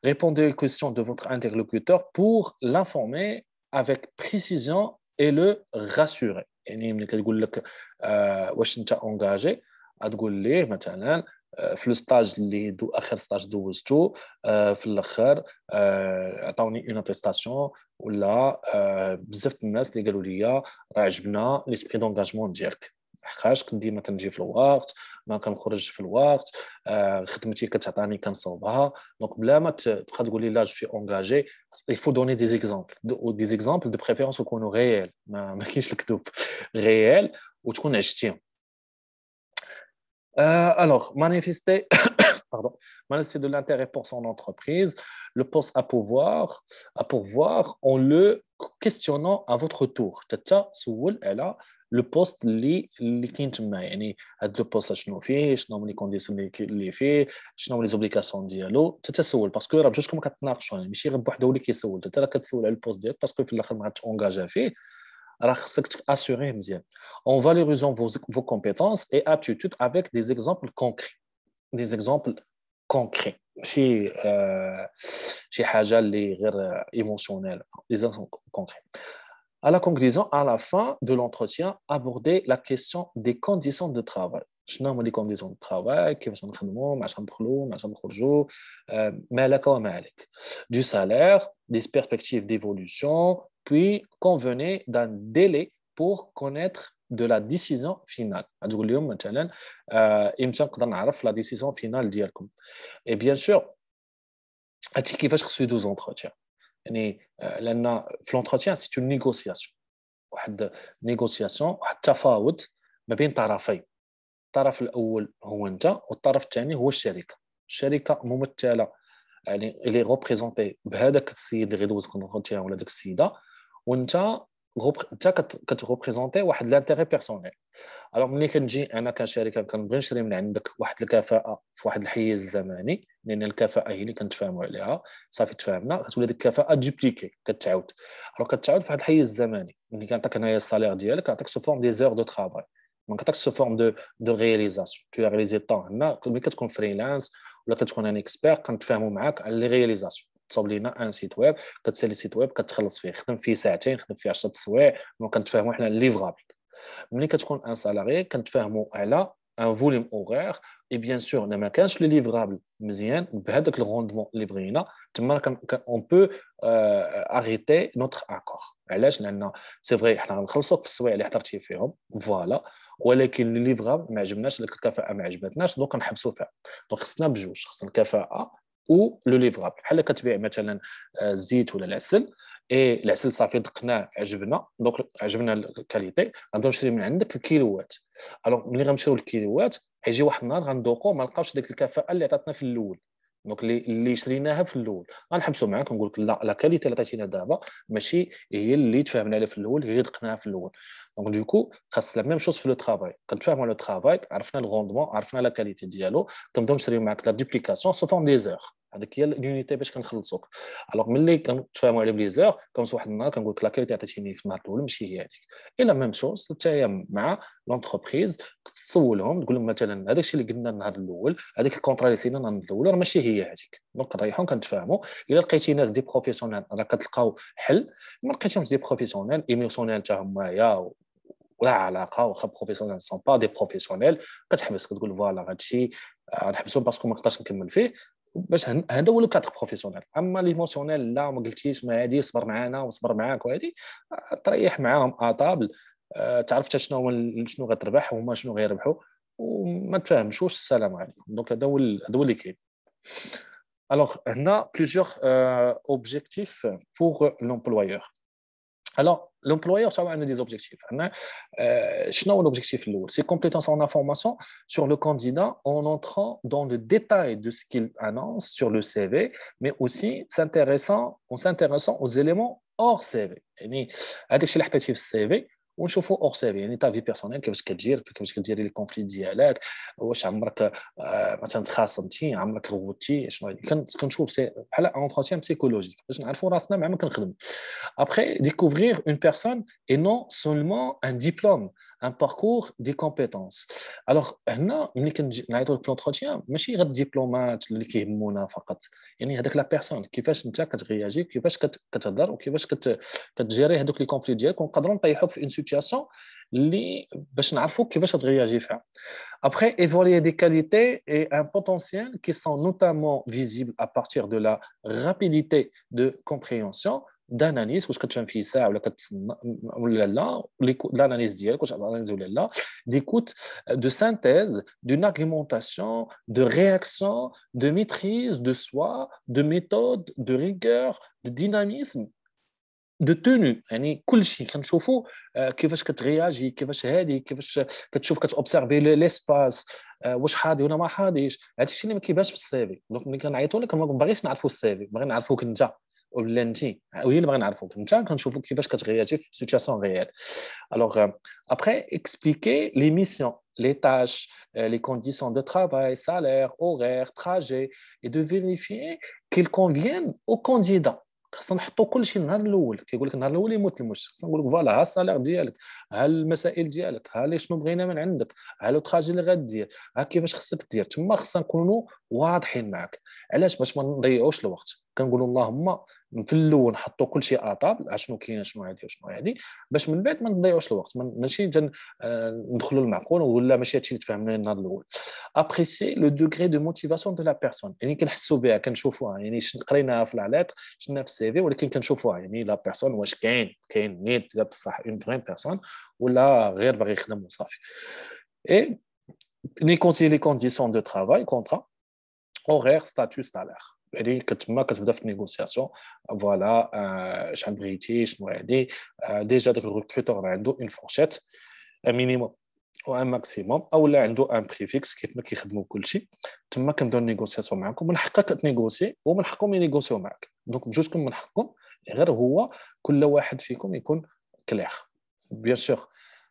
Répondez aux questions de votre interlocuteur pour l'informer avec précision et le rassurer. يعني ملي كتقول لك واش انت انجاجي غتقول ليه مثلا في الستاج اخر ستاج دوزتو في الاخر عطاوني اون اتيستاسيون ولا بزاف الناس اللي قالوا لي راه عجبنا ليسبري دونجاجمون ديالك لحقاش ديما كنجي في الوقت ما كنخرجش في الوقت خدمتي كتعطاني كنصوبها دونك بلا ما تبقى تقول لي لا جو سوي انجاجي il faut donner des exemples de préférence يكونوا réels ما كاينش الكذوب réels وتكون عشتيهم alors manifester pardon, manifester de l'intérêt pour son entreprise, le poste à pourvoir en le questionnant à votre tour. تتا سول على le poste اللي كاين تما يعني هذا لو بوست شنو فيه شنو هما لي كونديسيون اللي فيه شنو هما لي زوبليكاسيون ديالو تتا سول باسكو راه بجوجكم كتناقشوا يعني ماشي غير بوحدو اللي كيسول تتا راه كتسول على البوست ديالك باسكو في الاخر ما غاتونجاجا فيه راه خصك تاسيوريه مزيان en valorisant vos compétences et aptitudes avec des exemples concrets des exemples concrets شي حاجه اللي غير émotionnelle des exemples concrets à la conclusion à la fin de l'entretien aborder la question des conditions de travail شنو هما لي كونديسيون دو ترافاي كيفاش نخدموا معاش ندخلوا معاش نخرجوا ما لك وما عليك du salaire des perspectives d'évolution puis convenez d'un délai pour connaître de la décision finale غتقول لهم مثلا امتى نقدر نعرف لا ديسيزيون فينال ديالكم et bien sûr هادشي كيفاش خصو يدوز لونتروتيان يعني لان في لونتروتيان سي اون نيغوسياسيون واحد نيغوسياسيون واحد التفاوض ما بين طرفين الطرف الاول هو انت والطرف الثاني هو الشركه ممثله يعني اللي ريبريزونتي بهذاك السيد اللي غيدوز لونتروتيان ولا ديك السيده وانت انت كتغوبريزونتي واحد لانتيغي بيرسونيل الوغ ملي كنجي انا كشركه كنبغي نشري من عندك واحد الكفاءه في واحد الحيز الزمني لان الكفاءه هي اللي كنتفاهموا عليها صافي تفاهمنا كتولي ديك الكفاءه دوبليكي كتعاود كتعاود في واحد الحيز الزمني ملي كنعطيك انايا السالير ديالك كنعطيك سو فورم دي زور دو ترافاي دونك كنعطيك سو فورم دو رياليزاسيون تو رياليزي طون هنا ملي كتكون فريلانس ولا كتكون ان اكسبير كنتفاهموا معاك على لي رياليزاسيون تصاوب لينا ان سيت ويب كتسالي سيت ويب كتخلص فيه خدم فيه ساعتين خدم فيه 10 سوايع كنتفاهموا حنا الليفرابل ملي كتكون ان سالاري كنتفاهموا على ان فوليوم اوغير اي بيان سور ما كانش لو ليفرابل مزيان بهذاك الروندمون اللي بغينا تما اون بو اريتي نوتر اكور علاش لان سي فري حنا غنخلصوك في السوايع اللي حضرتي فيهم فوالا ولكن لو ليفرابل ما عجبناش ديك الكفاءه ما عجبتناش دونك كنحبسوا فيها دونك خصنا بجوج خصنا الكفاءه او لو ليفرابل بحال كتبيع مثلا الزيت ولا العسل اي العسل صافي دقناه عجبنا دونك عجبنا الكاليتي غنبداو نشري من عندك الكيلوات الوغ ملي غنمشيو للكيلوات حيجي واحد النهار غندوقو ما نلقاوش ديك الكفاءه اللي عطاتنا في الاول دونك اللي شريناها في الاول غنحبسوا معاك ونقول لك لا كاليتي اللي عطيتينا دابا ماشي هي اللي تفاهمنا عليها في الاول هي اللي دقناها في الاول دونك دوكو خاص لا ميم شوز في لو ترافاي كنتفاهموا على لو ترافاي عرفنا الغوندمون عرفنا لا كاليتي ديالو كنبداو نشريو معاك لا دوبليكاسيون سو فورم دي زور هذيك هي اليونيتي باش كنخلصوك الوغ ملي كنتفاهموا على بليزور كنوصل واحد النهار كنقول لك لا كاليتي عطيتيني في النهار الاول ماشي هي هذيك الا ميم شوز حتى هي مع لونتربريز تسولهم تقول لهم مثلا هذاك الشيء اللي قلنا النهار الاول هذيك الكونطرا اللي سينا النهار الاول راه ماشي هي هذيك دونك كنريحوا كنتفاهموا الا لقيتي ناس دي بروفيسيونيل راه كتلقاو حل ما لقيتيهمش دي بروفيسيونيل ايموسيونيل حتى هما ولا علاقه واخا بروفيسيونيل سون با دي بروفيسيونيل كتحبس كتقول فوالا هادشي غنحبسو باسكو ما نقدرش نكمل فيه باش هذا هو لو كادر بروفيسيونيل اما ليموسيونيل لا ما قلتيش ما هادي صبر معانا وصبر معاك وهادي تريح معاهم اطابل تعرف حتى شنو غتربح وهما شنو غيربحوا وما تفهمش واش السلام عليكم دونك هذا هو اللي كاين alors on a plusieurs objectifs pour l'employeur alors l'employeur ça a des objectifs شنو هو l'objectif الاول c'est compléter son information sur le candidat en entrant dans le détail de ce qu'il annonce sur le CV mais aussi s'intéressant aux éléments hors CV يعني هذاك الشيء اللي حطيتيه في السي ونشوفوا اور سيفي يعني تا في بيرسونيل كيفاش كديري لي كونفلي ديالك واش عمرك مثلا تخاصمتي عمرك غوتي شنو كنشوف سي بحال اونتروتيان بسيكولوجيك باش نعرفوا راسنا مع ما كنخدموا après découvrir une personne et non seulement un diplôme un parcours des compétences. Alors, هنا ملي كنعيطوا لك l'entretien ماشي غير الدبلومات اللي كيهمونا فقط، يعني هذاك لا بيرسون كيفاش انت كتغياجي، كيفاش كتهضر، وكيفاش كتجيري هذوك لي كونفلي ديالك، ونقدروا نطيحوك في اون سيتوياسيون اللي باش نعرفوك كيفاش تغياجي فيها. Après, évaluer des qualités et un potentiel qui sont notamment visibles à partir de la rapidité de compréhension d'analyse واش كتفهم فيه ساعه ولا كتسنى ولا لا، l'analyse ديالك واش اناليز ولا لا، d'écoute, de synthèse, d'une argumentation, de réaction, de maîtrise de soi, de méthode, de rigueur, de dynamisme, de tenue. يعني كل شيء كنشوفوا كيفاش كترياجي، كيفاش هادي، كيفاش كتشوف كتوبسيرفي ليسباس، واش حاضي ولا ما حاضيش. هذا الشيء اللي ما كيبانش في السيفي. دونك ملي كنعيطوا لك ما باغيش نعرفوا السيفي، باغي نعرفوك انت ولا انت، وهي اللي باغي نعرفوك انت، كنشوفوا كيفاش كترياجي في سيتوياسيون ريال. Alors après expliquer les missions, les tâches, les conditions de travail, salaire, horaire, trajet, et de vérifier qu'ils conviennent au candidat. خصنا نحطوا كل شيء النهار الاول. كيقول لك النهار الاول يموت المش، خصنا نقول لك فوالا ها السالير ديالك، ها المسائل ديالك، ها شنو بغينا من عندك، ها لو تراجي اللي غدير، ها كيفاش خصك دير. تما خصنا نكونوا واضحين معك. علاش؟ باش ما نضيعوش الوقت. كنقولوا اللهم في الاول نحطوا كل شيء اطابل، شنو كاين شنو هادي وشنو هادي، باش من بعد ما نضيعوش الوقت. ماشي ندخلوا المعقول ونقول لا ماشي هادشي اللي تفهمنا النهار الاول. ابريسي لو دوغري دو موتيفاسيون دو لا بيرسون، يعني كنحسوا بها كنشوفوها، يعني قريناها في العلاط شفنا في السي في، ولكن كنشوفوها يعني لا بيرسون واش كاين نيت بصح اون فري بيرسون ولا غير باغي يخدم وصافي. اي نيغوسيي لي كونديسيون دو ترافاي، كونترا، اورير، ستاتيو، سالير. يعني كتما كتبدا في النيغوسياسيون. فوالا شحال بغيتي شنو هادي. ديجا داك الريكروتور عنده اون فورشيت، ان مينيموم وان ماكسيموم، او لا عنده ان بريفيكس كيف ما كيخدموا كلشي. تما كنبداو النيغوسياسيون معكم، من حقك تنيغوسي ومن حقهم ينيغوسيو معك. دونك بجوجكم من حقكم، غير هو كل واحد فيكم يكون كلير. بيان سور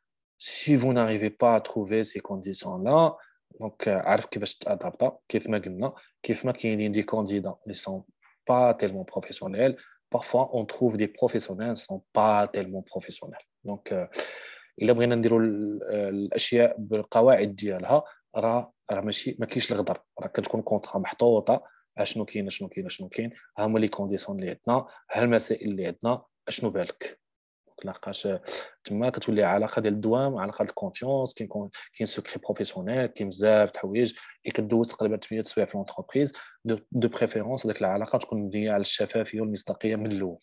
si vous n'arrivez pas à trouver ces conditions là، donc عارف كيفاش تادابتا. كيف ما قلنا، كيف ما كاينين دي كانديدا اللي sont pas tellement professionnels، parfois on trouve des professionnels qui sont pas tellement professionnels. donc الا بغينا نديروا الاشياء بالقواعد ديالها، راه ماشي ما كاينش الغدر، راه كتكون كونطرا محطوطه. اشنو كاين اشنو كاين اشنو كاين، ها هما لي كونديسيون اللي عندنا، ها المسائل اللي عندنا، اشنو بالك. لقاش تما كتولي علاقه ديال الدوام، علاقه ديال الكونفيونس. كاين سكري بروفيسيونيل، كاين بزاف د الحوايج اللي كدوز تقريبا 8 سوايع في لونتربريز. دو بريفيرونس هذيك العلاقه تكون مبنيه على الشفافيه والمصداقيه من الاول.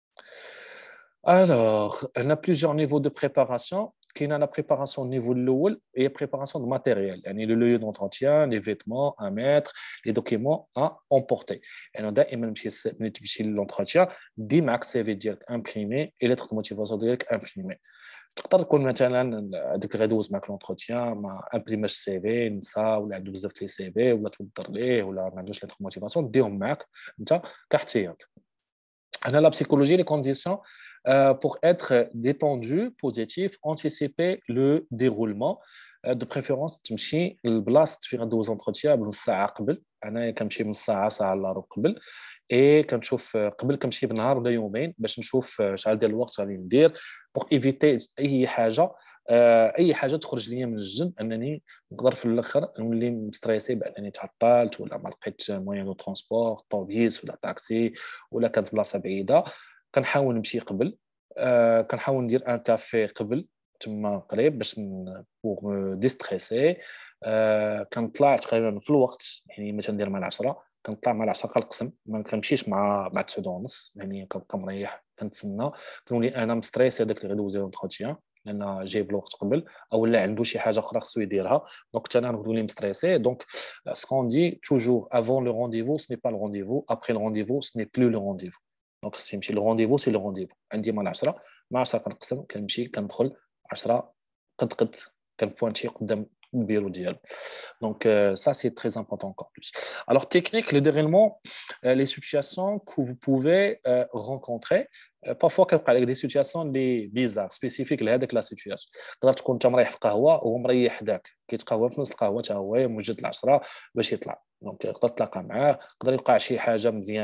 Alors, on a plusieurs niveaux de préparation. Qui a la préparation au niveau de l'eau et la préparation de matériel. Le lieu d'entretien, les vêtements à mettre, les documents à emporter. Et on a même si l'entretien, 10 max CV direct imprimé et lettre de motivation direct imprimé. تقدر تكون مثلا هذاك غيدوز معك لونتروتيان ما امبريماش سي في نسى، ولا عنده بزاف لي سي في، ولا توضر ليه، ولا ما عندوش لي موتيفاسيون، ديهم معك انت كاحتياط. هنا لا بسيكولوجي لي كونديسيون pour être détendu, positif, anticiper le déroulement. De préférence تمشي للبلاصه فين غدوز انتروتيان بنص ساعه قبل. انا كنمشي من ساعه الا ربع قبل، اي كنشوف قبل كنمشي بنهار ولا يومين باش نشوف شحال ديال الوقت غادي ندير بوغ ايفيتي اي حاجه تخرج ليا من الجد، انني نقدر في الاخر نولي مستريسي بانني تعطلت ولا ما لقيتش موان دو ترونسبور، طوبيس ولا طاكسي، ولا كانت بلاصه بعيده. كنحاول نمشي قبل، كنحاول ندير ان كافي قبل تما قريب باش بوغ ديستريسي. كنطلع تقريبا في الوقت، يعني مثلا ندير مع 10 كنطلع مع 10 كنقسم، ما كنمشيش مع 9 ونص، يعني كنبقى مريح كنتسنى. كنولي انا مستريسي هذاك اللي غيدوز لونتروتيان لان جايب الوقت قبل، او لا عنده شي حاجه اخرى خصو يديرها، دونك حتى انا نولي مستريسي. دونك سكون دي توجور افون لو رونديفو سني با لو رونديفو، ابري لو رونديفو سني بلو لو رونديفو. دونك خصني نمشي لو رونديفو سي لو رونديفو. عندي مع 10 مع 10 كنقسم، كنمشي كندخل 10 قد كنبوانتي قدام البيرو ديالو. Donc ça c'est très important encore plus. Alors technique, le déroulement, les situations que vous pouvez rencontrer. Parfois كيبقى عليك دي سيتوياسيون لي بيزار سبيسيفيك لهذاك لا سيتوياسيون. تقدر تكون انت مريح في قهوه وهو مريح حداك كيتقهوى في نص القهوه حتى هو موجد 10 باش يطلع، دونك تقدر تلاقى معاه. يقدر يوقع شي حاجه مزيانه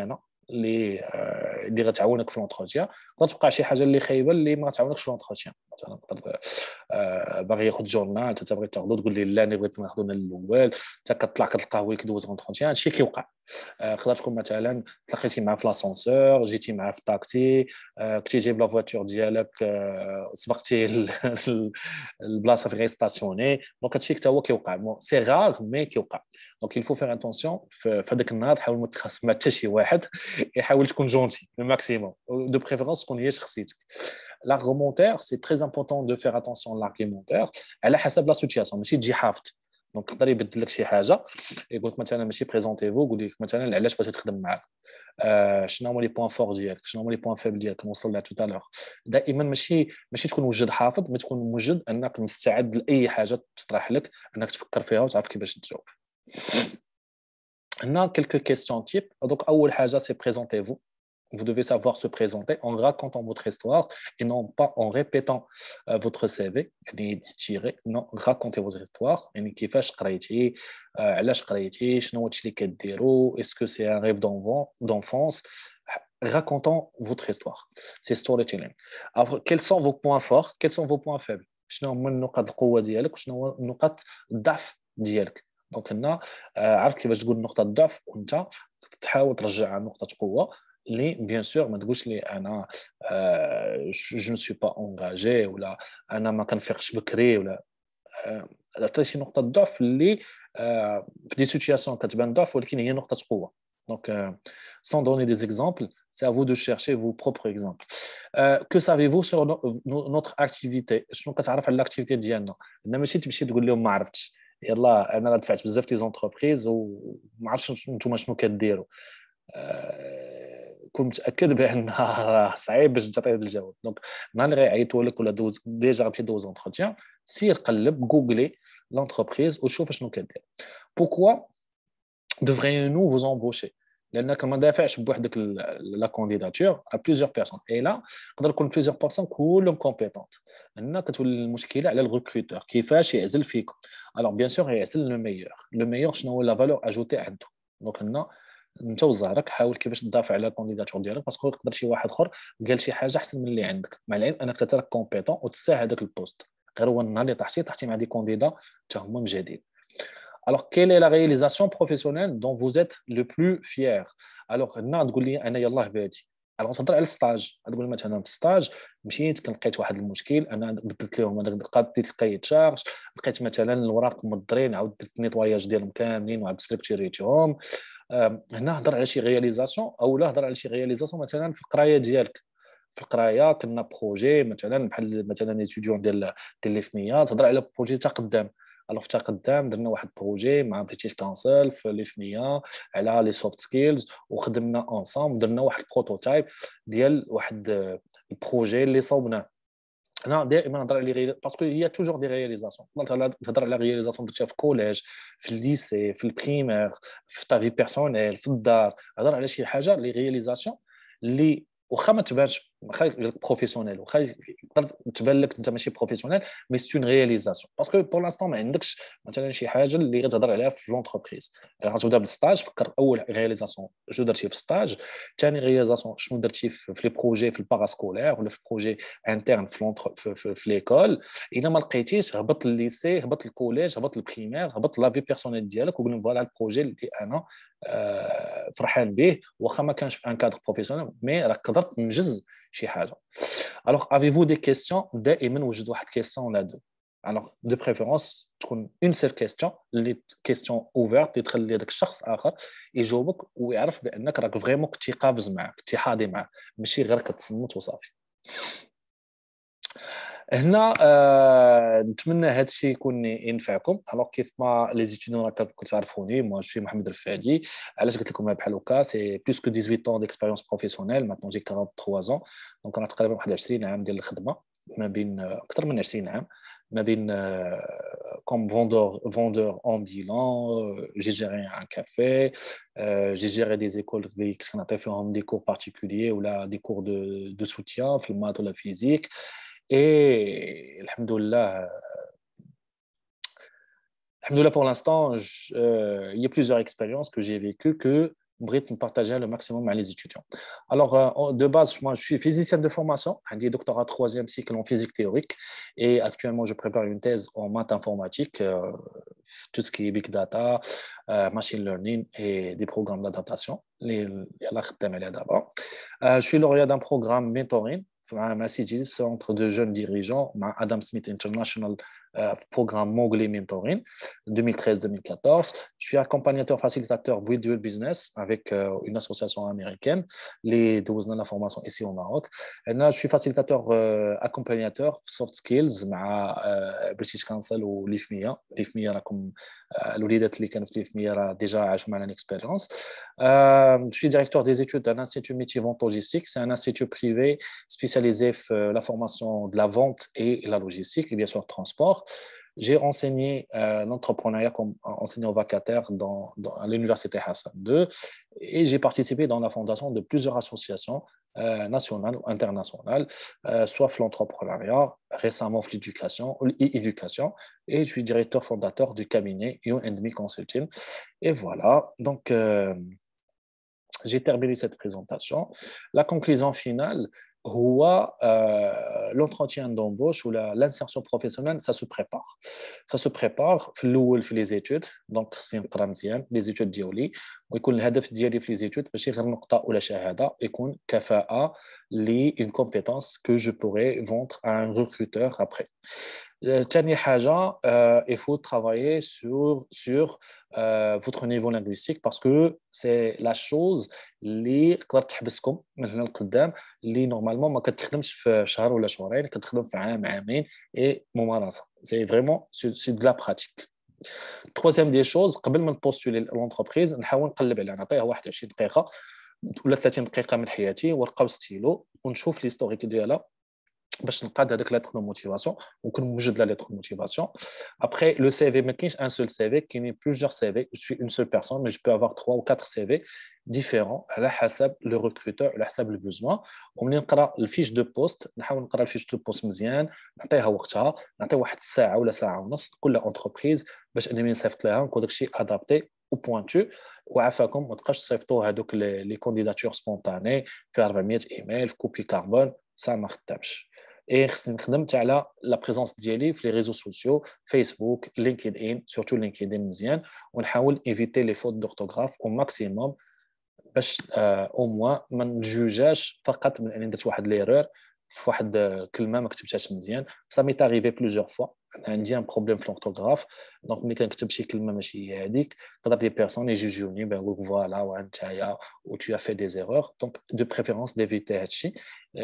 اللي غتعاونك في لونتروتيان. تقدر تبقى شي حاجه اللي خايبه اللي ما غتعاونكش في لونتروتيان. مثلا تقدر باغي ياخذ جورنال انت تبغي تاخذو تقول لي لا انا بغيت ناخذو انا الاول، انت كتطلع كتلقاه هو كيدوز لونتروتيان. هادشي كيوقع. تقدر تكون مثلا تلاقيتي معاه في لاسانسور، جيتي معاه في الطاكسي، كنتي جايب لا فواتور ديالك، سبقتي البلاصه فين غيستاسيوني. دونك هادشي حتى هو كيوقع، سي غار مي كيوقع. دونك il faut faire attention في هذاك النهار. حاول ما تخاصم مع حتى شي واحد، يحاول تكون جونتي الماكسيموم، دو بريفيرونس تكون هي شخصيتك. l'argumentaire c'est très important de faire attention à l'argumentaire على حسب لا سيتياسيون، ماشي تجي حافظ. دونك يقدر يبدل لك شي حاجه، يقول لك مثلا ماشي بريزونتيفو، يقول لك مثلا علاش بغيتي تخدم معاك، شنو هما لي بوين فور ديالك، شنو هما لي بوين فيبل ديالك، نوصلوا لها تو تالور. دائما ماشي تكون موجد حافظ، ما تكون موجد انك مستعد لاي حاجه تطرح لك، انك تفكر فيها وتعرف كيفاش تجاوب. هنا quelques questions types. Donc اول حاجه c'est présentez-vous. Vous devez savoir se présenter en racontant votre histoire et non pas en répétant votre CV. Non, racontez votre histoire. يعني كيفاش قريتي، علاش قريتي، شنو هادشي اللي كديروا، est-ce que c'est un rêve d'enfance. Racontant votre histoire. C'est storytelling. Alors, quels sont vos points forts, quels sont vos points faibles. شنو هما نقاط القوه ديالك وشنو هما نقاط الضعف ديالك. دونك هنا عرف كيفاش تقول نقطه ضعف وانت تحاول ترجعها نقطه قوه. اللي بيان سور ما تقولش لي انا جو نسوي با انغاجي ولا انا ما كنفيقش بكري ولا عطي شي نقطه ضعف اللي في دي سيتوياسيون كتبان ضعف ولكن هي نقطه قوه. دونك sans donner des exemples, c'est à vous de chercher vos propres exemples. Que savez-vous sur notre activité. شنو كتعرف على الاكتيفيتي ديالنا. انا ماشي تمشي تقول لهم ما عرفتش، يلا انا دفعت بزاف لي زونتربريز وما عرفتش نتوما شنو كديروا. كون متاكد بان راه صعيب باش تعطي هذا الجواب. دونك نهار اللي غيعيطوا لك ولا دوز ديجا غادي دوز اونتروتيان، سير قلب جوجلي لونتربريز وشوف شنو كدير. بوكوا devrions-nous vous embaucher. لانك ما دافعش بوحدك لا كونديداتور ا بليزيور بيرسون، اي لا يقدر يكون بليزيور بيرسون كلهم كومبيتونت. هنا كتولي المشكله على الريكروتور كيفاش يعزل فيكم. الوغ بيان سور يعزل لو ميور شنو هو لا فالور اجوتي عنده. دونك هنا انت وزهرك حاول كيفاش تدافع على الكونديداتور ديالك، باسكو يقدر شي واحد اخر قال شي حاجه احسن من اللي عندك، مع العلم انك تراك كومبيتون وتستاهل هذاك البوست، غير هو النهار اللي طحتي مع دي كونديدا حتى هما مجادين. Alors, quelle est la réalisation professionnelle dont vous êtes le plus fier. Alors, هنا تقول لي انا يلاه بادي. alors تهضر على الستاج، تقول مثلا في الستاج مشيت لقيت واحد المشكل، انا بدلت لهم هذاك الدقات، بديت لقيت شارج، لقيت مثلا الوراق مضرين، عاود درت نيطواياج ديالهم كاملين وعاد ستركتوريتهم. هنا هضر على شي رياليزاسيون، او لا هضر على شي رياليزاسيون مثلا في القرايه ديالك. في القرايه كنا بروجي مثلا بحال مثلا ستوديون ديال اللي في 100 تهضر على بروجي تاع قدام. الوغ حتى قدام درنا واحد بروجي مع بريتيش كونسل في لي في 100 على لي سوفت سكيلز، وخدمنا اونصومبل درنا واحد بروتوتايب ديال واحد البروجي اللي صوبناه. انا دائما نهضر على باسكو هي توجور دي رياليزاسيون. تهضر على رياليزاسيون درتيها في الكوليج، في الليسي، في البريمير، في تا في بيرسونيل، في الدار. هضر على شي حاجه لي رياليزاسيون اللي واخا ما تبانش بروفيسيونيل، واخا يقدر تبان لك انت ماشي بروفيسيونيل، مي سي اون رياليزاسيون باسكو بور لانستون ما عندكش مثلا شي حاجه اللي غتهضر عليها في لونتربريز. غتبدا بالستاج، فكر اول رياليزاسيون شنو درتي في الستاج، ثاني رياليزاسيون شنو درتي في لي بروجي في الباراسكولير ولا في البروجي انترن في ليكول. اذا ما لقيتيش هبط الليسي، هبط الكوليج، هبط البريمير، هبط لا في بيرسونيل ديالك وقول لهم فوالا البروجي اللي انا فرحان به، واخا ما كانش في ان كادر بروفيسيونيل مي راك قدرت تنجز شي حاجه. الوغ افيفو دي كيسيون. دائما وجد واحد كيسيون ولا دو. الوغ دو بريفيرونس تكون اون سير كيسيون اللي كيسيون اوفيرت اللي تخلي داك الشخص اخر يجاوبك ويعرف بانك راك فريمون كنتي قابز معاه، كنتي حاضي معاه، ماشي غير كتصنت وصافي. هنا نتمنى هذا الشيء يكون ينفعكم. الوغ كيف ما لي زيتيديون راكم تعرفوني، مو جو محمد الرفادي. علاش قلت لكم بحال هكا، سي بلوس كو 18 طون ديكسبيريونس بروفيسيونيل، ماتون جي 43 زون. دونك انا تقريبا واحد 20 عام ديال الخدمه، ما بين اكثر من 20 عام، ما بين كوم فوندور امبيلون، جي جيري ان كافي، جي جيري دي زيكول اللي كنت كنعطي فيهم دي كور بارتيكولير ولا دي كور دو سوتيان في المات ولا فيزيك. Et alhamdoulilah pour l'instant, il y a plusieurs expériences que j'ai vécues que بغيت نبارطاجيها le maximum مع les étudiants. Alors, de base, moi, je suis physicien de formation, j'ai un doctorat troisième cycle en physique théorique et actuellement, je prépare une thèse en maths informatique, tout ce qui est big data, machine learning et des programmes d'adaptation. Je suis lauréat d'un programme mentoring مع CGI, Centre de jeunes dirigeants, مع Adam Smith International, programme Mowgli Mentoring 2013-2014. Je suis accompagnateur facilitateur Build Your Business avec une association américaine, les دوزنا la formation ici au Maroc. Et là, je suis facilitateur accompagnateur soft skills مع British Council وليفميا. ليفميا راكم الوليدات اللي كانوا في ليفميا راه ديجا عاشوا معنا l'expérience. Je suis directeur des études d'un institut métier vente logistique. C'est un institut privé spécialisé dans la formation de la vente et la logistique, et bien sûr le transport. J'ai enseigné l'entrepreneuriat comme enseignant vacataire à l'université Hassan II et j'ai participé dans la fondation de plusieurs associations nationales ou internationales, soit l'entrepreneuriat, récemment l'éducation, et je suis directeur fondateur du cabinet You and Me Consulting. Et voilà, donc j'ai terminé cette présentation. La conclusion finale, l'entretien d'embauche ou l'insertion professionnelle, ça se prépare. Ça se prépare في les études, donc خصني نقرا مزيان les études ديالي ويكون الهدف ديالي في les études ماشي غير نقطة ولا شهادة، يكون كفاءة une compétence que je pourrais vendre à un recruteur après. ثاني حاجة, il faut travailler sur votre niveau linguistique parce que c'est la chose اللي تقدر تحبسكم من هنا لقدام اللي نورمالمون ما كتخدمش في شهر ولا شهرين كتخدم في عام عامين اي ممارسه سي فريمون سي دو لا براتيك. troisième des choses, قبل ما نبوستولي لونتربريز نحاول نقلب عليها نعطيها 21 دقيقه ولا 30 دقيقه من حياتي ورقه وستيلو ونشوف ليستوريك ديالها باش نقاد هذاك لاتر دو موتيفاسيون ونكون لا لاتر دو موتيفاسيون. Après, le CV, ما كاينش un seul CV, كاينين plusieurs CV. Je suis une seule personne, mais je peux avoir 3 ou 4 CV différents على حسب le recruteur, على حسب le besoin. ومنين نقرا الفيش دو بوست نحاول نقرا الفيش دو بوست مزيان، نعطيها وقتها، نعطي واحد الساعه ولا ساعه ونص كل انتربريز باش انني نصيفط لها نكون داكشي ادابتي او بوينتو. وعافاكم ما تبقاش تصيفطوا هذوك لي كونديداتور سبونتاني في 400 ايميل في كوبي كاربون، سا ما خدامش. Et خصني نخدم على لا بريزونس ديالي في لي ريزو سوسيو فيسبوك لينكد ان سورتو لينكد ان مزيان ونحاول ايفيتي لي فوت دورتوغراف او ماكسيموم باش او موان ما نجوجاش فقط من اني درت واحد ليرور في واحد كلمه ما كتبتهاش مزيان. سا مي تاريفي بلوزيور فوا عندي ان بروبليم في لورتوغراف دونك ملي كنكتب شي كلمه ماشي هي هذيك تقدر دي بيرسون يجوجوني بيقولوا فوالا وانتايا و tu as fait des erreurs donc de préférence d'éviter هادشي.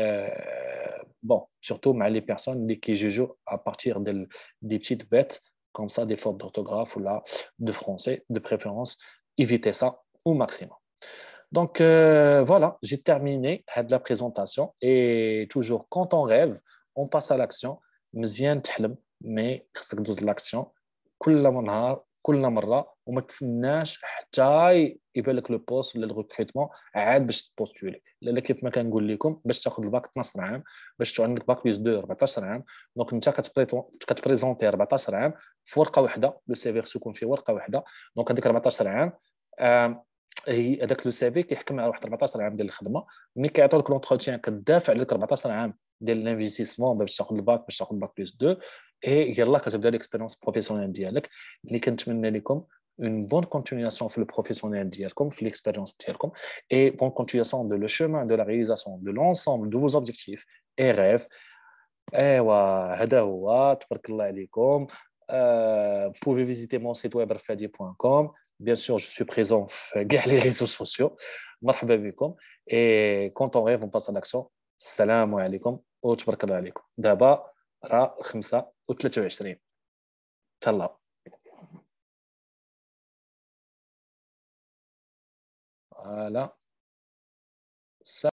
Bon surtout مع les personnes اللي كيجوجوا à partir des petites bêtes comme ça des fautes d'orthographe ou là de français de préférence éviter ça au maximum. Donc voilà, j'ai terminé la présentation et toujours quand on rêve, on passe à l'action. مزيان تحلم mais خصك دوز l'action كل نهار كل مره وما تسناش حتى يبان لك لو بوست ولا الريكروتمون عاد باش تبوستولي. لا كيف ما كنقول لكم باش تاخذ الباك 12 عام باش تو عندك باك بلس 2 14 عام دونك انت كتبريزونتي 14 عام في ورقه واحده. لو سي في خصو يكون فيه ورقه واحده دونك هذيك 14 عام هي هذاك لو سي في كيحكم على واحد 14 عام ديال الخدمه. ملي كيعطيو لك لونتروتيان كتدافع على 14 عام ديال الانفستيسمون باش تاخذ الباك باك بلس 2 اي يلاه كتبدا ليكسبيريونس بروفيسيونيل ديالك اللي كنتمنى لكم une bonne continuation في le professionnel ديالكم في l'expérience ديالكم et bonne continuation de le chemin de la réalisation de l'ensemble de vos objectifs et rêves. ايوا هذا هو تبارك الله عليكم. Vous pouvez visiter mon site web rfadi.com. Bien sûr, je suis présent في كاع les réseaux sociaux. مرحبا بكم et quand on rêve on passe à l'action. السلام عليكم وتبارك الله عليكم. دابا راه 5:23 تهلاو. Voilà.